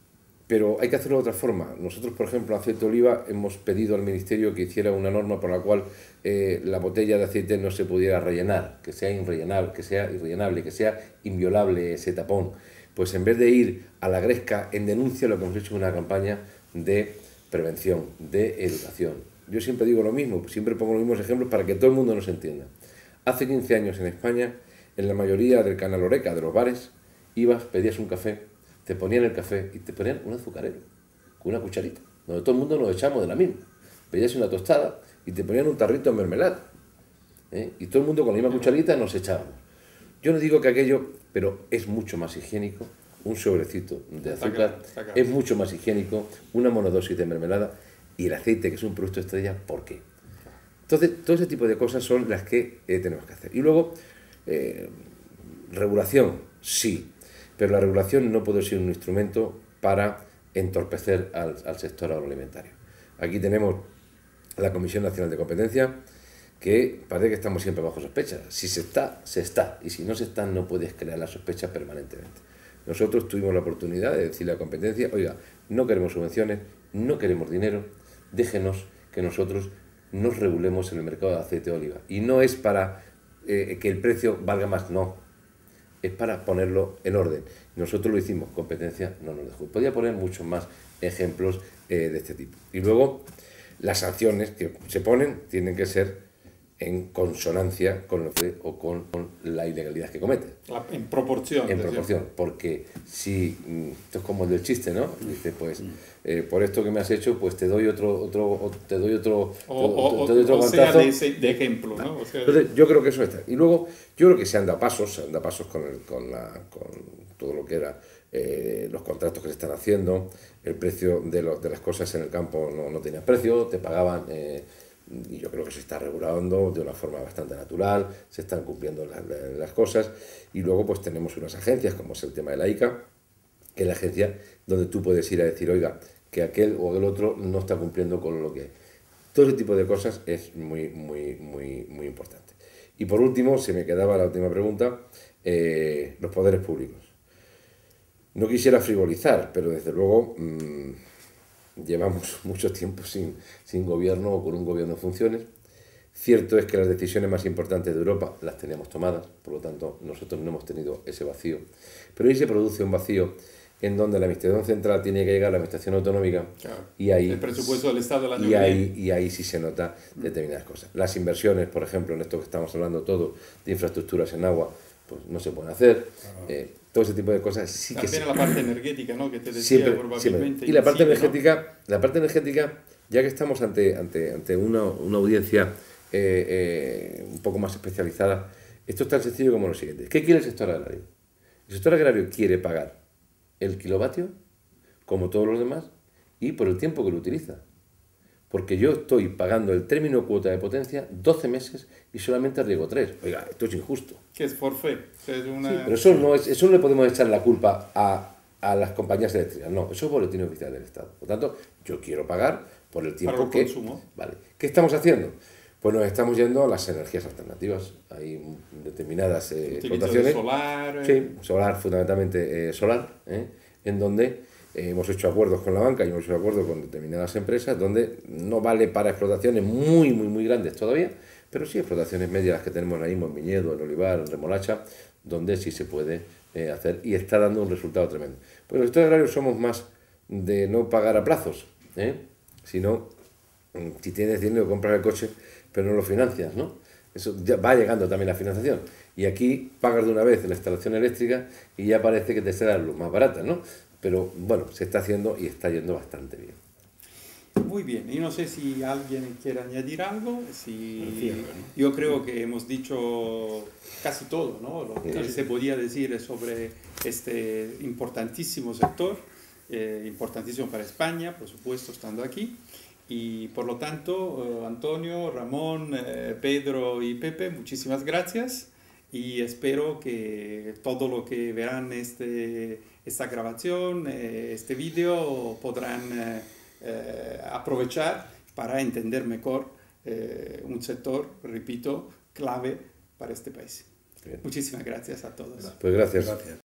pero hay que hacerlo de otra forma. Nosotros, por ejemplo, aceite de oliva, hemos pedido al Ministerio que hiciera una norma por la cual eh, la botella de aceite no se pudiera rellenar, que sea irrellenable, que sea irrellenable, que sea inviolable ese tapón. Pues en vez de ir a la gresca en denuncia, lo que hemos hecho es una campaña de prevención, de educación. Yo siempre digo lo mismo, siempre pongo los mismos ejemplos para que todo el mundo nos entienda. Hace quince años en España, en la mayoría del canal Oreca, de los bares, ibas, pedías un café, te ponían el café y te ponían un azucarero, con una cucharita, donde todo el mundo nos echamos de la misma. Pedías una tostada y te ponían un tarrito de mermelada. ¿eh? Y todo el mundo con la misma cucharita nos echábamos. Yo no digo que aquello, pero es mucho más higiénico, un sobrecito de azúcar, está claro, está claro. Es mucho más higiénico, una monodosis de mermelada y el aceite, que es un producto estrella, ¿por qué? Entonces, todo ese tipo de cosas son las que eh, tenemos que hacer. Y luego, eh, regulación, sí, pero la regulación no puede ser un instrumento para entorpecer al, al sector agroalimentario. Aquí tenemos la Comisión Nacional de Competencia, que parece que estamos siempre bajo sospecha. Si se está, se está, y si no se está, no puedes crear la sospecha permanentemente. Nosotros tuvimos la oportunidad de decirle a la competencia, oiga, no queremos subvenciones, no queremos dinero, déjenos que nosotros nos regulemos en el mercado de aceite de oliva. Y no es para eh, que el precio valga más, no. Es para ponerlo en orden. Nosotros lo hicimos, competencia no nos dejó. Podría poner muchos más ejemplos eh, de este tipo. Y luego, las sanciones que se ponen tienen que ser en consonancia con lo que o con, con la ilegalidad que comete. En proporción. En proporción, porque si, esto es como el del chiste, ¿no? Dice, pues, eh, por esto que me has hecho, pues te doy otro, otro, te doy otro, o, o, te doy otro o guantazo. Sea de, ese, de ejemplo, ¿no? O sea, entonces, yo creo que eso está. Y luego, yo creo que se han dado pasos, se han dado pasos con, el, con, la, con todo lo que era eh, los contratos que se están haciendo, el precio de, los, de las cosas en el campo no, no tenía precio, te pagaban... Eh, y yo creo que se está regulando de una forma bastante natural, se están cumpliendo las, las cosas, y luego pues tenemos unas agencias, como es el tema de la I C A, que es la agencia donde tú puedes ir a decir, oiga, que aquel o el otro no está cumpliendo con lo que hay. Todo ese tipo de cosas es muy, muy, muy, muy importante. Y por último, se me quedaba la última pregunta, eh, los poderes públicos. No quisiera frivolizar, pero desde luego... Mmm, llevamos mucho tiempo sin, sin gobierno o con un gobierno en funciones. Cierto es que las decisiones más importantes de Europa las teníamos tomadas, por lo tanto nosotros no hemos tenido ese vacío. Pero ahí se produce un vacío en donde la Administración Central tiene que llegar a la Administración Autonómica, claro, y ahí, el presupuesto del Estado del año y ahí, y ahí sí se nota determinadas cosas. Las inversiones, por ejemplo, en esto que estamos hablando todo, de infraestructuras en agua, pues no se pueden hacer. Eh, todo ese tipo de cosas sí que también sí. la parte energética, ¿no? Que te decía, siempre, probablemente. Siempre. Y la parte incide, energética, ¿no? la parte energética, ya que estamos ante, ante, ante una, una audiencia eh, eh, un poco más especializada, esto es tan sencillo como lo siguiente. ¿Qué quiere el sector agrario? El sector agrario quiere pagar el kilovatio, como todos los demás, y por el tiempo que lo utiliza. Porque yo estoy pagando el término cuota de potencia doce meses y solamente riego tres. Oiga, esto es injusto. Que es forfait. Es una... Sí, pero eso no, es, eso no le podemos echar la culpa a, a las compañías eléctricas. No, eso es boletín oficial del Estado. Por lo tanto, yo quiero pagar por el tiempo Para el que... consumo. Vale. ¿Qué estamos haciendo? Pues nos estamos yendo a las energías alternativas. Hay determinadas eh, explotaciones. Solar. Eh... Sí, solar, fundamentalmente eh, solar, ¿eh? En donde... Eh, hemos hecho acuerdos con la banca y hemos hecho acuerdos con determinadas empresas donde no vale para explotaciones muy, muy, muy grandes todavía, pero sí explotaciones medias, las que tenemos ahora mismo en viñedo, en olivar, en remolacha, donde sí se puede eh, hacer y está dando un resultado tremendo. Pues los sectores agrarios somos más de no pagar a plazos, ¿eh? Sino, si tienes dinero, compras el coche, pero no lo financias, ¿no? Eso ya va llegando también la financiación. Y aquí pagas de una vez la instalación eléctrica y ya parece que te será lo más barata, ¿no? Pero bueno, se está haciendo y está yendo bastante bien. Muy bien, y no sé si alguien quiere añadir algo. Si... Yo creo que hemos dicho casi todo, ¿no? Lo que se podía decir sobre este importantísimo sector, eh, importantísimo para España, por supuesto, estando aquí. Y por lo tanto, eh, Antonio, Ramón, eh, Pedro y Pepe, muchísimas gracias. Y espero que todo lo que verán este, esta grabación, eh, este vídeo, podrán eh, eh, aprovechar para entender mejor eh, un sector, repito, clave para este país. Bien. Muchísimas gracias a todos. Pues gracias. Gracias.